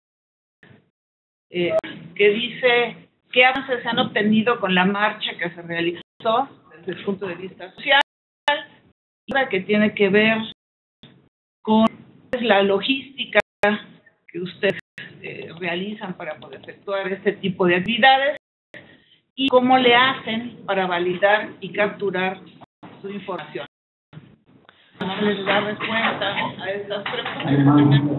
eh, que dice qué avances se han obtenido con la marcha que se realizó desde el punto de vista social, y la que tiene que ver con la logística que ustedes eh, realizan para poder efectuar este tipo de actividades y cómo le hacen para validar y capturar su información. ¿Cómo les da respuesta a estas preguntas?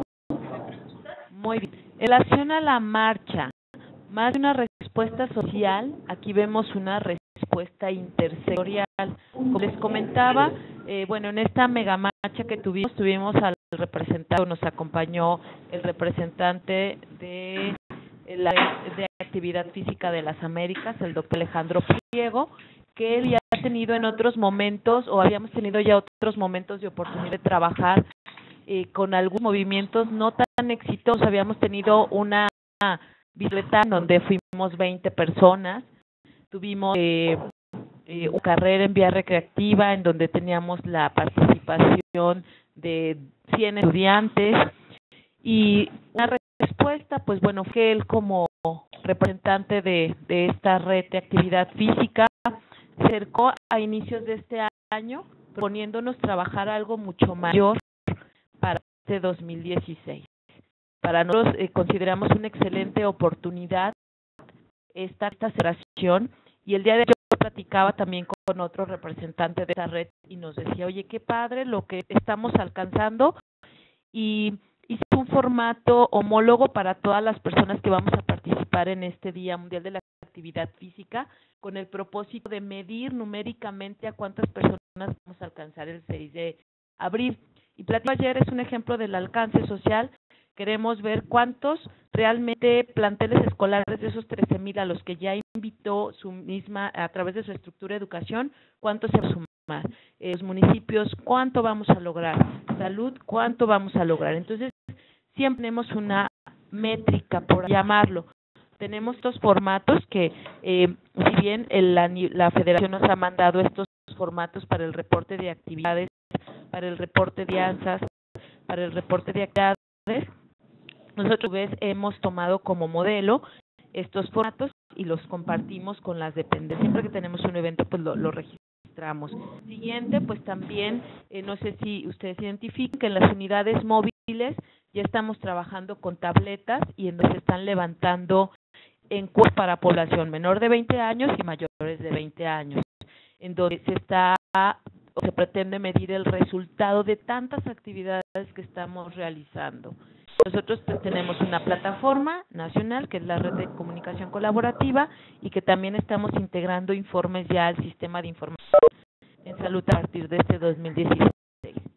Muy bien. En relación a la marcha, más de una respuesta social, aquí vemos una respuesta intersectorial. Como les comentaba, eh, bueno, en esta mega marcha que tuvimos, tuvimos al representante, nos acompañó el representante de la de actividad física de las Américas, el doctor Alejandro Pliego, que él ya ha tenido en otros momentos, o habíamos tenido ya otros momentos de oportunidad de trabajar eh, con algunos movimientos no tan exitosos. Habíamos tenido una bicicleta en donde fuimos veinte personas, tuvimos eh, eh, una carrera en vía recreativa en donde teníamos la participación de cien estudiantes, y una respuesta, pues bueno, fue él como representante de, de esta red de actividad física, se acercó a inicios de este año proponiéndonos trabajar algo mucho mayor para este dos mil dieciséis. Para nosotros eh, consideramos una excelente oportunidad esta, esta celebración, y el día de hoy yo platicaba también con otro representante de esta red y nos decía, oye, qué padre lo que estamos alcanzando, y hice un formato homólogo para todas las personas que vamos a participar en este Día Mundial de la Actividad Física, con el propósito de medir numéricamente a cuántas personas vamos a alcanzar el seis de abril. Y platico ayer, es un ejemplo del alcance social. Queremos ver cuántos realmente planteles escolares de esos trece mil a los que ya invitó su misma, a través de su estructura de educación, cuántos se van a sumar. Eh, los municipios, cuánto vamos a lograr. Salud, cuánto vamos a lograr. Entonces, siempre tenemos una métrica, por llamarlo. Tenemos estos formatos que, eh, si bien el, la, la Federación nos ha mandado estos formatos para el reporte de actividades, para el reporte de alianzas, para el reporte de actividades, nosotros a veces hemos tomado como modelo estos formatos y los compartimos con las dependencias. Siempre que tenemos un evento, pues lo, lo registramos. Siguiente, pues también, eh, no sé si ustedes identifican que en las unidades móviles ya estamos trabajando con tabletas y en donde se están levantando encuestas para población menor de veinte años y mayores de veinte años, en donde se está o se pretende medir el resultado de tantas actividades que estamos realizando. Nosotros pues, tenemos una plataforma nacional que es la Red de Comunicación Colaborativa y que también estamos integrando informes ya al sistema de información en salud a partir de este dos mil dieciséis.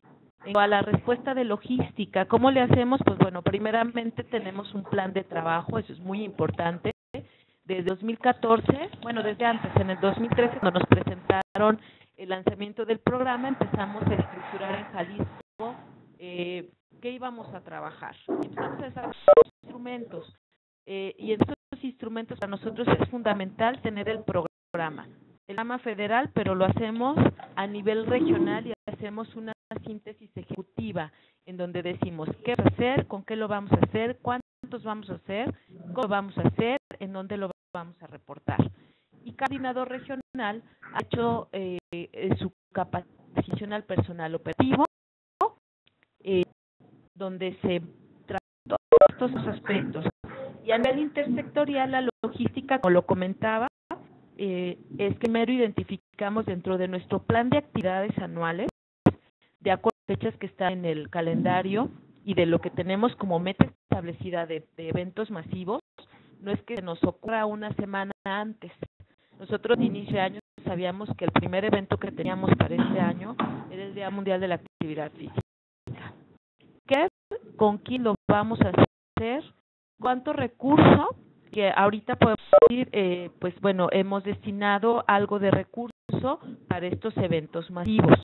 a la respuesta de logística, ¿cómo le hacemos? Pues bueno, primeramente tenemos un plan de trabajo, eso es muy importante. Desde dos mil catorce, bueno, desde antes, en el dos mil trece, cuando nos presentaron el lanzamiento del programa, empezamos a estructurar en Jalisco eh, qué íbamos a trabajar. Empezamos a desarrollar instrumentos, eh, y en esos instrumentos para nosotros es fundamental tener el programa. El programa federal, pero lo hacemos a nivel regional y hacemos una síntesis ejecutiva en donde decimos qué vamos a hacer, con qué lo vamos a hacer, cuántos vamos a hacer, cómo lo vamos a hacer, en dónde lo vamos a reportar. Y cada coordinador regional ha hecho eh, su capacitación al personal operativo, eh, donde se tratan todos estos aspectos. Y a nivel intersectorial, la logística, como lo comentaba, eh, es que primero identificamos dentro de nuestro plan de actividades anuales, de acuerdo a las fechas que están en el calendario y de lo que tenemos como meta establecida de, de eventos masivos, no es que nos ocurra una semana antes. Nosotros de inicio de año sabíamos que el primer evento que teníamos para este año era el Día Mundial de la Actividad Física. ¿Qué? ¿Con quién lo vamos a hacer? ¿Cuánto recurso? Que ahorita podemos decir, eh, pues bueno, hemos destinado algo de recurso para estos eventos masivos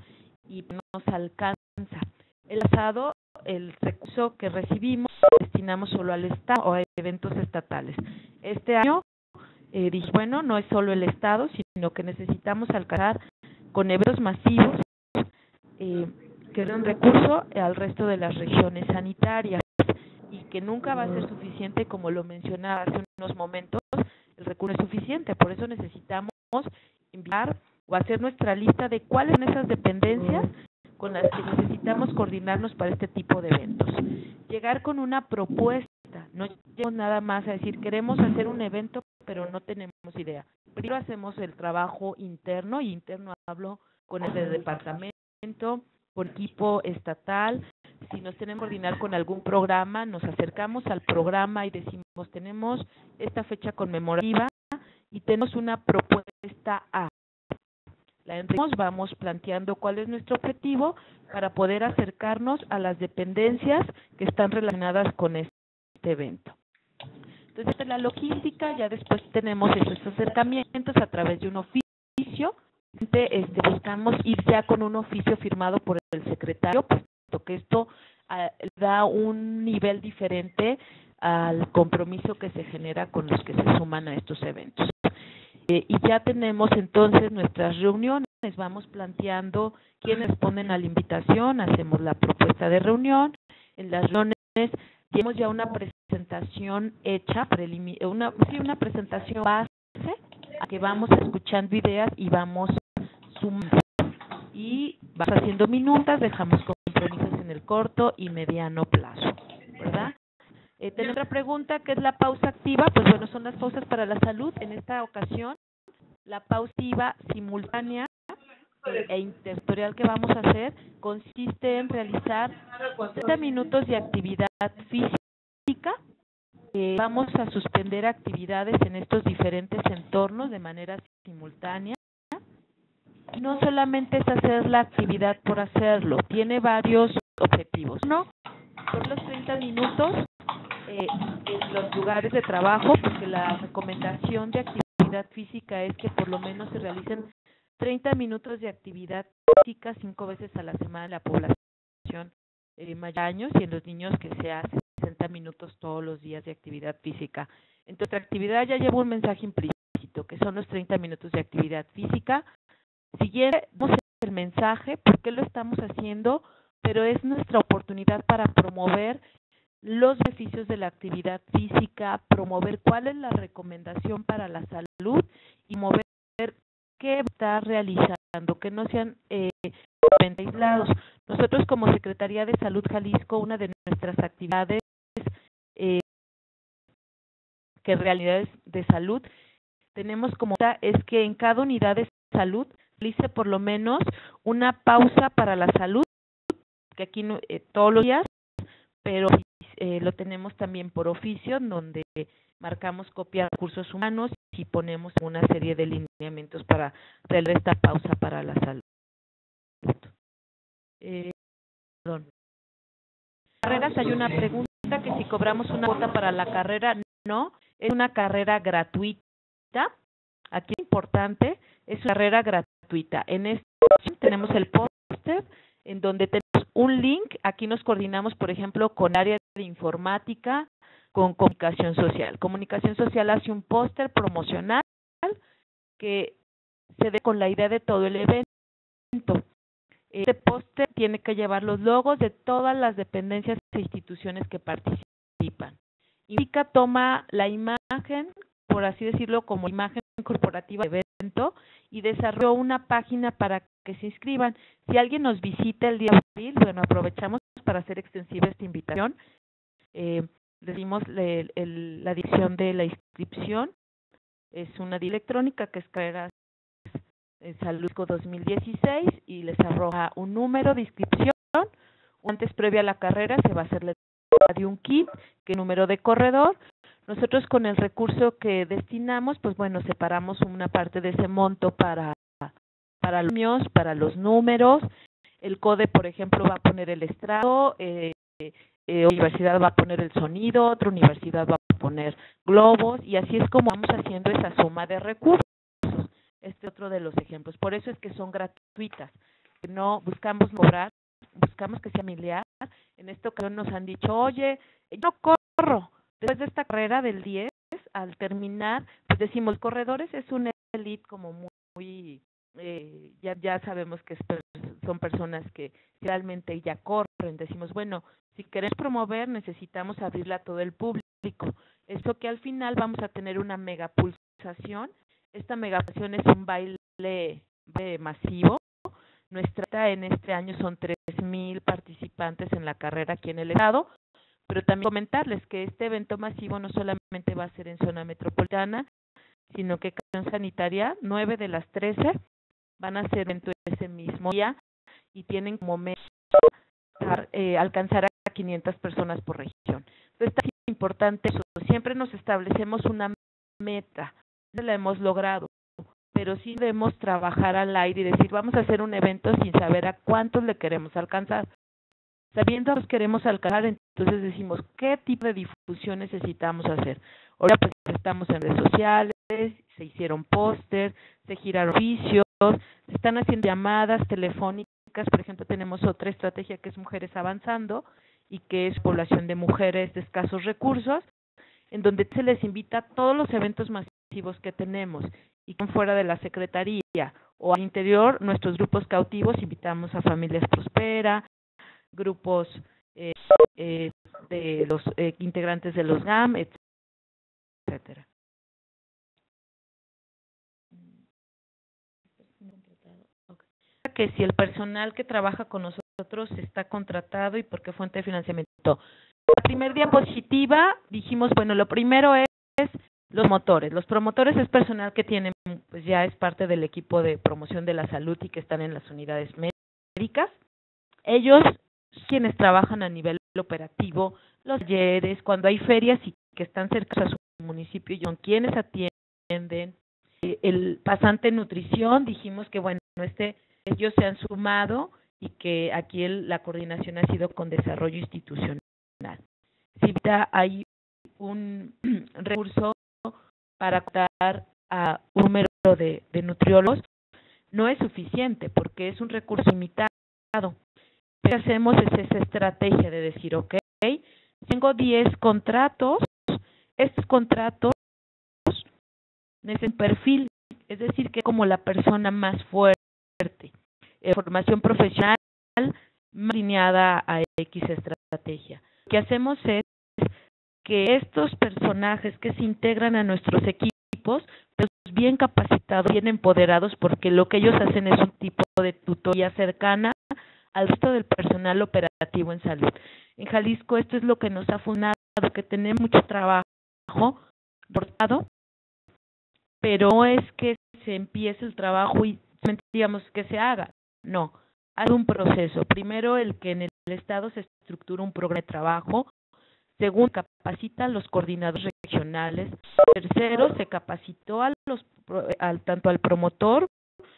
y nos alcanza. El pasado, el recurso que recibimos lo destinamos solo al Estado o a eventos estatales. Este año, eh, dije, bueno, no es solo el Estado, sino que necesitamos alcanzar con eventos masivos eh, que den recurso al resto de las regiones sanitarias, y que nunca va a ser suficiente, como lo mencionaba hace unos momentos, el recurso es suficiente, por eso necesitamos enviar o hacer nuestra lista de cuáles son esas dependencias con las que necesitamos coordinarnos para este tipo de eventos. Llegar con una propuesta, no llegamos nada más a decir queremos hacer un evento, pero no tenemos idea. Primero hacemos el trabajo interno, y interno hablo con el del departamento, con equipo estatal. Si nos tenemos que coordinar con algún programa, nos acercamos al programa y decimos, tenemos esta fecha conmemorativa y tenemos una propuesta A. La entregamos, vamos planteando cuál es nuestro objetivo para poder acercarnos a las dependencias que están relacionadas con este evento. Entonces, la logística, ya después tenemos esos acercamientos a través de un oficio. Este, buscamos ir ya con un oficio firmado por el secretario, puesto que esto uh, da un nivel diferente al compromiso que se genera con los que se suman a estos eventos. Eh, y ya tenemos entonces nuestras reuniones, vamos planteando quiénes responden a la invitación, hacemos la propuesta de reunión. En las reuniones tenemos ya una presentación hecha, una, sí, una presentación base, a que vamos escuchando ideas y vamos sumando. Y vamos haciendo minutas, dejamos compromisos en el corto y mediano plazo, ¿verdad? Eh, tenemos otra pregunta, ¿qué es la pausa activa? Pues bueno, son las pausas para la salud. En esta ocasión, la pausa activa simultánea e intersectorial que vamos a hacer consiste en realizar treinta minutos de actividad física. Eh, vamos a suspender actividades en estos diferentes entornos de manera simultánea. Y no solamente es hacer la actividad por hacerlo, tiene varios objetivos. Uno, por los treinta minutos eh, en los lugares de trabajo, porque la recomendación de actividad física es que por lo menos se realicen treinta minutos de actividad física cinco veces a la semana en la población eh, mayor de años, y en los niños que se hace sesenta minutos todos los días de actividad física. Entonces, la actividad ya lleva un mensaje implícito, que son los treinta minutos de actividad física. Siguiente, vamos a hacer el mensaje, por qué lo estamos haciendo, pero es nuestra oportunidad para promover los beneficios de la actividad física, promover cuál es la recomendación para la salud y mover qué está realizando, que no sean eh, aislados. Nosotros como Secretaría de Salud Jalisco, una de nuestras actividades eh, que realidades de salud tenemos como es que en cada unidad de salud realice por lo menos una pausa para la salud, que aquí no, eh, todos los días, pero eh, lo tenemos también por oficio, donde marcamos copia de recursos humanos y ponemos una serie de lineamientos para realizar esta pausa para la salud. Eh, perdón. Carreras, hay una pregunta que si cobramos una cuota para la carrera. No, es una carrera gratuita. Aquí es importante, es una carrera gratuita. En este tenemos el póster en donde tenemos un link. Aquí nos coordinamos, por ejemplo, con área de informática, con comunicación social. Comunicación social hace un póster promocional que se dé con la idea de todo el evento. Este póster tiene que llevar los logos de todas las dependencias e instituciones que participan. Indica, toma la imagen, por así decirlo, como imagen corporativa del evento y desarrolló una página para que se inscriban. Si alguien nos visita el día de abril, bueno, aprovechamos para hacer extensiva esta invitación. Eh, decimos el, el, la dirección de la inscripción. Es una electrónica que es carreras en Salusco dos mil dieciséis y les arroja un número de inscripción. Antes, previa a la carrera, se va a hacer la de un kit, que número de corredor. Nosotros con el recurso que destinamos, pues bueno, separamos una parte de ese monto para, para los premios, para los números. El CODE, por ejemplo, va a poner el estrado, eh, eh, universidad va a poner el sonido, otra universidad va a poner globos, y así es como vamos haciendo esa suma de recursos. Este otro de los ejemplos. Por eso es que son gratuitas. No buscamos cobrar, buscamos que sea familiar. En esta ocasión nos han dicho, oye, yo corro. Después de esta carrera del diez, al terminar, pues decimos, corredores es un elite como muy, muy eh, ya, ya sabemos que es, son personas que realmente ya corren. Decimos, bueno, si queremos promover, necesitamos abrirla a todo el público. Eso que al final vamos a tener una megapulsación. Esta megapulsación es un baile masivo. Nuestra en este año son tres mil participantes en la carrera aquí en el estado, pero también comentarles que este evento masivo no solamente va a ser en zona metropolitana, sino que en sanitaria, nueve de las trece van a ser evento ese mismo día y tienen como meta eh, alcanzar a quinientas personas por región. Entonces, es importante eso. Siempre nos establecemos una meta, no la hemos logrado, pero sí debemos trabajar al aire y decir, vamos a hacer un evento sin saber a cuántos le queremos alcanzar. Sabiendo que los queremos alcanzar, entonces decimos, ¿qué tipo de difusión necesitamos hacer? Ahora pues estamos en redes sociales, se hicieron pósters, se giraron oficios, se están haciendo llamadas telefónicas. Por ejemplo, tenemos otra estrategia que es Mujeres Avanzando y que es población de mujeres de escasos recursos, en donde se les invita a todos los eventos masivos que tenemos y que fuera de la Secretaría o al interior, nuestros grupos cautivos, invitamos a Familias Prospera, grupos eh, eh, de los eh, integrantes de los G A M, etcétera. Que si el personal que trabaja con nosotros está contratado y por qué fuente de financiamiento. La primera diapositiva dijimos, bueno, lo primero es los promotores. Los promotores es personal que tienen, pues ya es parte del equipo de promoción de la salud y que están en las unidades médicas. Ellos, quienes trabajan a nivel operativo, los talleres, cuando hay ferias y que están cerca a su municipio, y son quienes atienden. El pasante nutrición, dijimos que bueno, este ellos se han sumado y que aquí el, la coordinación ha sido con desarrollo institucional. Si hay un recurso para dar a un número de, de nutriólogos, no es suficiente porque es un recurso limitado. Lo que hacemos es esa estrategia de decir, ok, tengo diez contratos, estos contratos necesitan un perfil, es decir, que como la persona más fuerte, eh, formación profesional más alineada a X estrategia. Lo que hacemos es que estos personajes que se integran a nuestros equipos, pues bien capacitados, bien empoderados, porque lo que ellos hacen es un tipo de tutoría cercana al resto del personal operativo en salud. En Jalisco esto es lo que nos ha funcionado, que tenemos mucho trabajo portado, pero no es que se empiece el trabajo y digamos que se haga, no, hay un proceso. Primero, el que en el Estado se estructura un programa de trabajo. Segundo, capacita a los coordinadores regionales. Tercero, se capacitó a los, al, tanto al promotor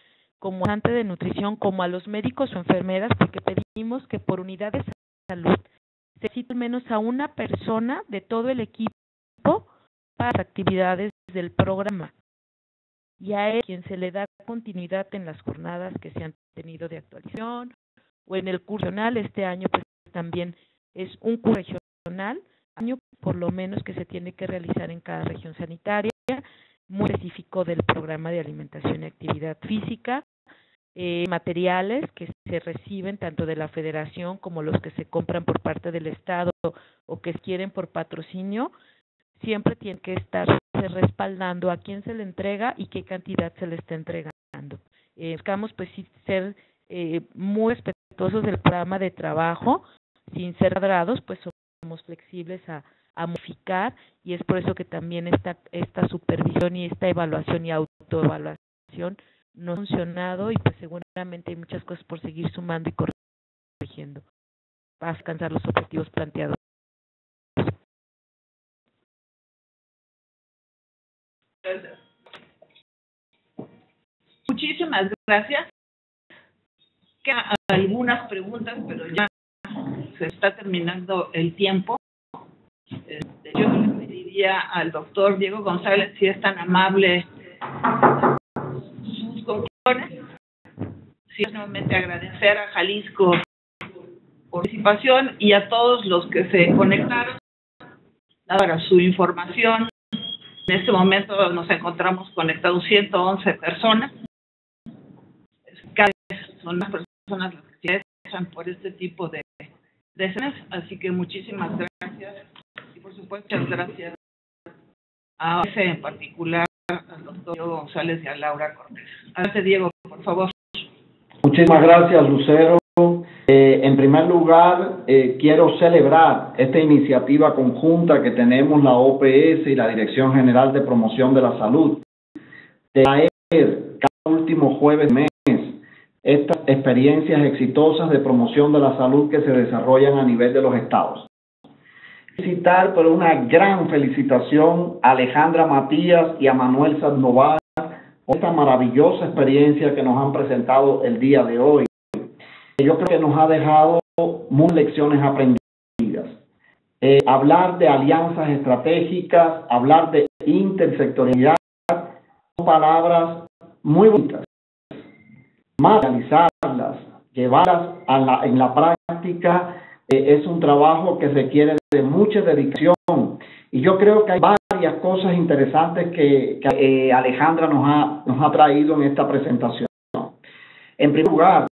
como antes de nutrición, como a los médicos o enfermeras, porque pedimos que por unidad de salud se cite al menos a una persona de todo el equipo para las actividades del programa. Y a él quien se le da continuidad en las jornadas que se han tenido de actualización o en el curso regional. Este año pues también es un curso regional, año por lo menos que se tiene que realizar en cada región sanitaria, muy específico del programa de alimentación y actividad física, eh, materiales que se reciben tanto de la federación como los que se compran por parte del Estado o que se quieren por patrocinio, siempre tiene que estarse respaldando a quién se le entrega y qué cantidad se le está entregando. Eh, buscamos pues sí ser eh, muy respetuosos del programa de trabajo, sin ser cuadrados, pues somos flexibles a, a modificar, y es por eso que también esta, esta supervisión y esta evaluación y autoevaluación no ha funcionado, y pues seguramente hay muchas cosas por seguir sumando y corrigiendo para alcanzar los objetivos planteados. Muchísimas gracias. Quedan algunas preguntas, pero ya se está terminando el tiempo. Este, yo le pediría al doctor Diego González si es tan amable sus conclusiones. Sí, nuevamente agradecer a Jalisco por participación y a todos los que se conectaron para su información. En este momento nos encontramos conectados ciento once personas. Cada vez son más personas las que se interesan por este tipo de sesiones, así que muchísimas gracias. Y por supuesto, muchas gracias a ese en particular, al doctor Diego González y a Laura Cortés. Adelante, Diego, por favor. Muchísimas gracias, Lucero. Eh, en primer lugar, eh, quiero celebrar esta iniciativa conjunta que tenemos la O P S y la Dirección General de Promoción de la Salud, de traer cada último jueves de mes estas experiencias exitosas de promoción de la salud que se desarrollan a nivel de los estados. Felicitar por una gran felicitación a Alejandra Matías y a Manuel Sandoval por esta maravillosa experiencia que nos han presentado el día de hoy. Yo creo que nos ha dejado muchas lecciones aprendidas. Eh, hablar de alianzas estratégicas, hablar de intersectorialidad, son palabras muy bonitas. Materializarlas, llevarlas a la, en la práctica, eh, es un trabajo que requiere de mucha dedicación. Y yo creo que hay varias cosas interesantes que, que eh, Alejandra nos ha, nos ha traído en esta presentación. En primer lugar,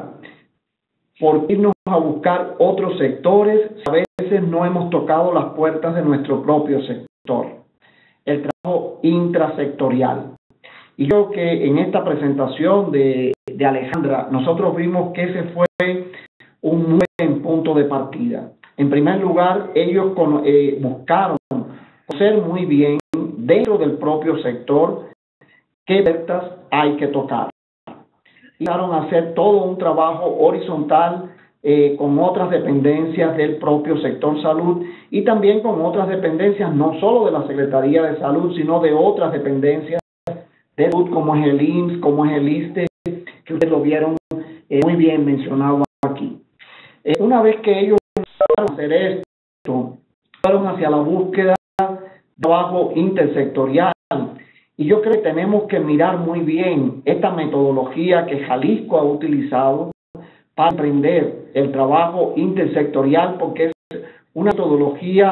por irnos a buscar otros sectores, a veces no hemos tocado las puertas de nuestro propio sector. El trabajo intrasectorial. Y creo que en esta presentación de, de Alejandra, nosotros vimos que ese fue un muy buen punto de partida. En primer lugar, ellos con, eh, buscaron conocer muy bien dentro del propio sector qué puertas hay que tocar. Empezaron a hacer todo un trabajo horizontal eh, con otras dependencias del propio sector salud y también con otras dependencias, no solo de la Secretaría de Salud, sino de otras dependencias de salud, como es el I M S S, como es el ISSSTE, que ustedes lo vieron eh, muy bien mencionado aquí. Eh, una vez que ellos empezaron a hacer esto, fueron hacia la búsqueda de trabajo intersectorial. Y yo creo que tenemos que mirar muy bien esta metodología que Jalisco ha utilizado para emprender el trabajo intersectorial, porque es una metodología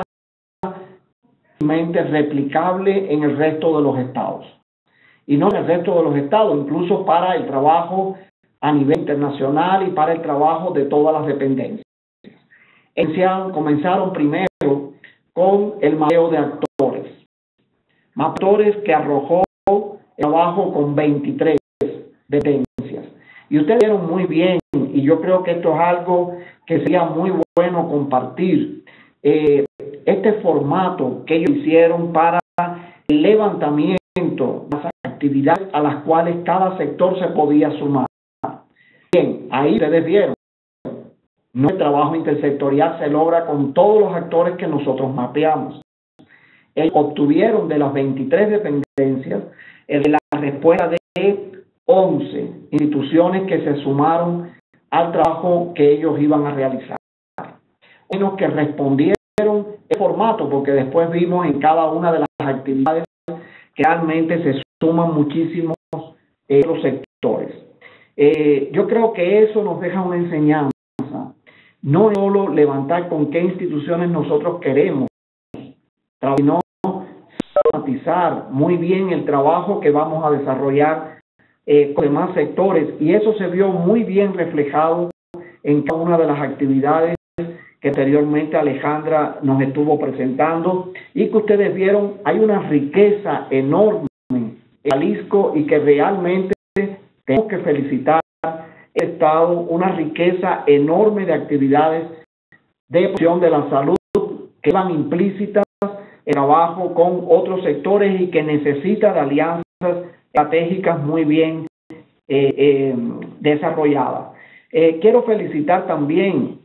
replicable en el resto de los estados. Y no en el resto de los estados, incluso para el trabajo a nivel internacional y para el trabajo de todas las dependencias. Comenzaron, comenzaron primero con el mapeo de actores. Actores que arrojó el trabajo con veintitrés dependencias. Y ustedes vieron muy bien, y yo creo que esto es algo que sería muy bueno compartir, eh, este formato que ellos hicieron para el levantamiento de las actividades a las cuales cada sector se podía sumar. Bien, ahí ustedes vieron, nuestro trabajo intersectorial se logra con todos los actores que nosotros mapeamos. Ellos obtuvieron de las veintitrés dependencias eh, la respuesta de once instituciones que se sumaron al trabajo que ellos iban a realizar. Unos que respondieron el formato, porque después vimos en cada una de las actividades que realmente se suman muchísimos eh, los sectores. Eh, yo creo que eso nos deja una enseñanza. No es solo levantar con qué instituciones nosotros queremos, sino sistematizar muy bien el trabajo que vamos a desarrollar eh, con demás sectores, y eso se vio muy bien reflejado en cada una de las actividades que anteriormente Alejandra nos estuvo presentando, y que ustedes vieron. Hay una riqueza enorme en Jalisco y que realmente tenemos que felicitar el Estado, una riqueza enorme de actividades de promoción de la salud que van implícitas en trabajo con otros sectores y que necesita de alianzas estratégicas muy bien eh, eh, desarrolladas. Eh, quiero felicitar también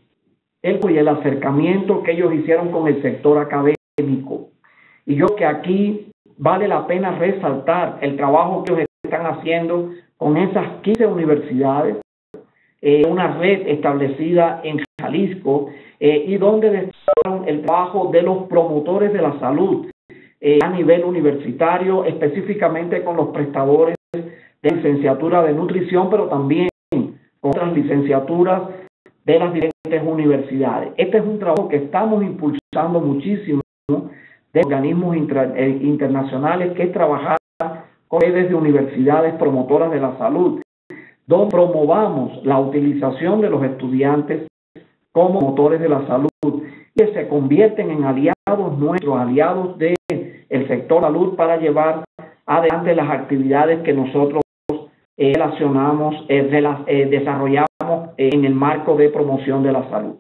el, y el acercamiento que ellos hicieron con el sector académico. Y yo creo que aquí vale la pena resaltar el trabajo que ellos están haciendo con esas quince universidades, eh, una red establecida en Jalisco, eh, y donde destacaron el trabajo de los promotores de la salud eh, a nivel universitario, específicamente con los prestadores de licenciatura de nutrición, pero también con otras licenciaturas de las diferentes universidades. Este es un trabajo que estamos impulsando muchísimo de organismos intra, eh, internacionales, que es trabajar con redes de universidades promotoras de la salud, donde promovamos la utilización de los estudiantes como motores de la salud, que se convierten en aliados nuestros, aliados del sector salud, para llevar adelante las actividades que nosotros eh, relacionamos, eh, rela, eh, desarrollamos eh, en el marco de promoción de la salud.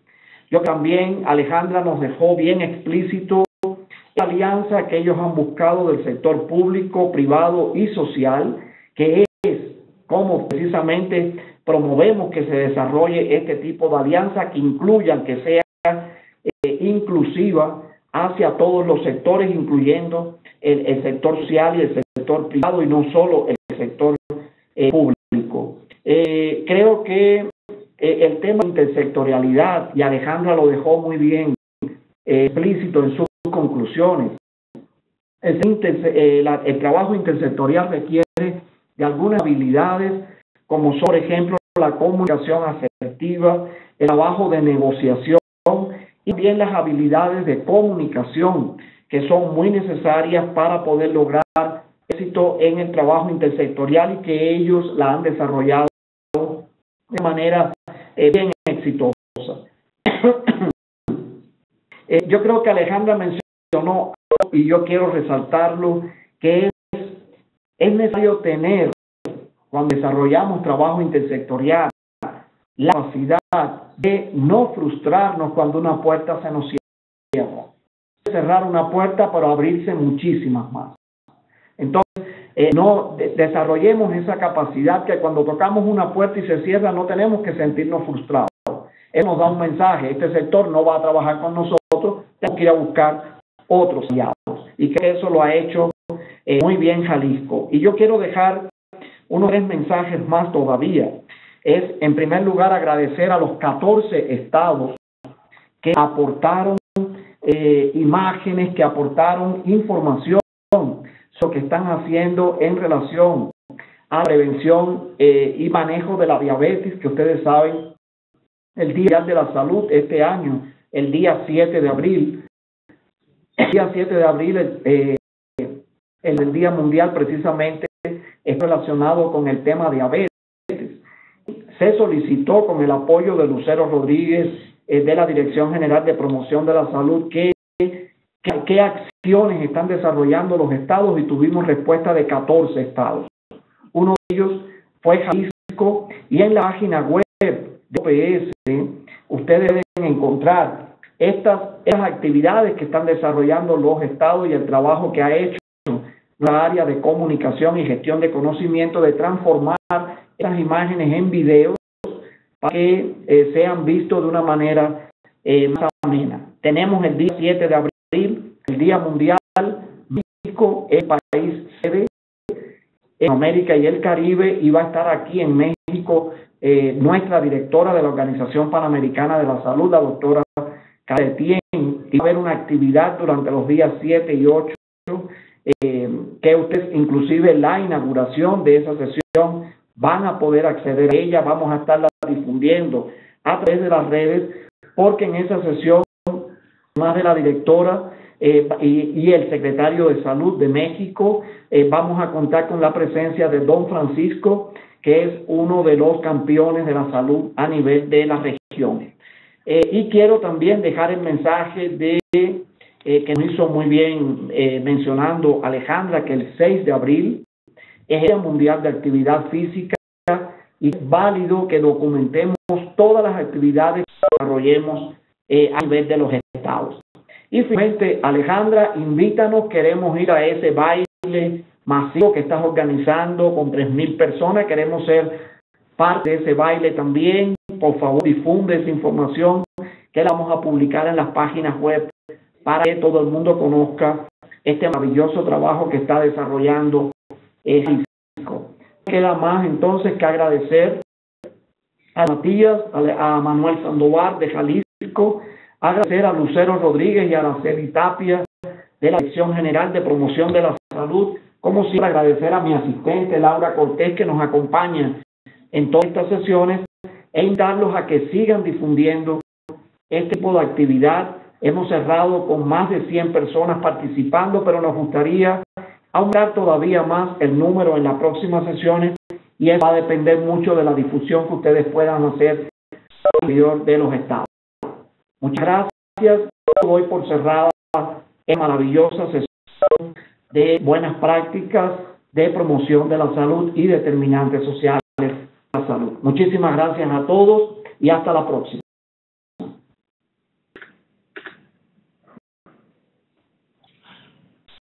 Yo también, Alejandra nos dejó bien explícito la alianza que ellos han buscado del sector público, privado y social, que es cómo precisamente promovemos que se desarrolle este tipo de alianza, que incluyan, que sea eh, inclusiva hacia todos los sectores, incluyendo el, el sector social y el sector privado, y no solo el sector eh, público. Eh, creo que eh, el tema de intersectorialidad, y Alejandra lo dejó muy bien eh, explícito en sus conclusiones, el, eh, la, el trabajo intersectorial requiere de algunas habilidades, como son, por ejemplo, la comunicación asertiva, el trabajo de negociación y también las habilidades de comunicación, que son muy necesarias para poder lograr éxito en el trabajo intersectorial, y que ellos la han desarrollado de manera eh, bien exitosa. eh, yo creo que Alejandra mencionó, y yo quiero resaltarlo, que es, es necesario tener, cuando desarrollamos trabajo intersectorial, la capacidad de no frustrarnos cuando una puerta se nos cierra. Cerrar una puerta, pero abrirse muchísimas más. Entonces, eh, no de, desarrollemos esa capacidad, que cuando tocamos una puerta y se cierra, no tenemos que sentirnos frustrados. Él nos da un mensaje: este sector no va a trabajar con nosotros, tenemos que ir a buscar otros aliados. Y que eso lo ha hecho eh, muy bien Jalisco. Y yo quiero dejar unos tres mensajes más todavía. Es, en primer lugar, agradecer a los catorce estados que aportaron eh, imágenes, que aportaron información sobre lo que están haciendo en relación a la prevención eh, y manejo de la diabetes, que ustedes saben, el Día de la Salud este año, el día siete de abril, el día siete de abril, eh, el, el Día Mundial precisamente es relacionado con el tema diabetes. Se solicitó, con el apoyo de Lucero Rodríguez, eh, de la Dirección General de Promoción de la Salud, que, que, que acciones están desarrollando los estados, y tuvimos respuesta de catorce estados. Uno de ellos fue Jalisco, y en la página web de O P S ustedes deben encontrar estas, estas actividades que están desarrollando los estados y el trabajo que ha hecho la área de comunicación y gestión de conocimiento, de transformar estas imágenes en videos para que eh, sean vistos de una manera eh, más amena. Tenemos el día siete de abril, el Día Mundial. México es el país sede en América y el Caribe, y va a estar aquí en México eh, nuestra directora de la Organización Panamericana de la Salud, la doctora Caretien, y va a haber una actividad durante los días siete y ocho, eh, que ustedes, inclusive la inauguración de esa sesión, van a poder acceder a ella. Vamos a estarla difundiendo a través de las redes, porque en esa sesión, más de la directora eh, y, y el secretario de Salud de México, eh, vamos a contar con la presencia de don Francisco, que es uno de los campeones de la salud a nivel de la región. Eh, y quiero también dejar el mensaje de eh, que nos hizo muy bien eh, mencionando Alejandra, que el seis de abril es el Día Mundial de Actividad Física, y es válido que documentemos todas las actividades que desarrollemos eh, a nivel de los estados. Y finalmente, Alejandra, invítanos, queremos ir a ese baile masivo que estás organizando con tres mil personas, queremos ser parte de ese baile también. Por favor, difunde esa información, que la vamos a publicar en las páginas web para que todo el mundo conozca este maravilloso trabajo que está desarrollando el Jalisco. Queda más entonces que agradecer a Matías, a Manuel Sandoval de Jalisco, agradecer a Lucero Rodríguez y a Araceli Tapia de la Dirección General de Promoción de la Salud, como siempre agradecer a mi asistente Laura Cortés, que nos acompaña en todas estas sesiones, e invitarlos a que sigan difundiendo este tipo de actividad. Hemos cerrado con más de cien personas participando, pero nos gustaría aumentar todavía más el número en las próximas sesiones, y eso va a depender mucho de la difusión que ustedes puedan hacer alrededor de los estados. Muchas gracias. Doy por cerrada esta maravillosa sesión de buenas prácticas de promoción de la salud y determinantes sociales de la salud. Muchísimas gracias a todos y hasta la próxima.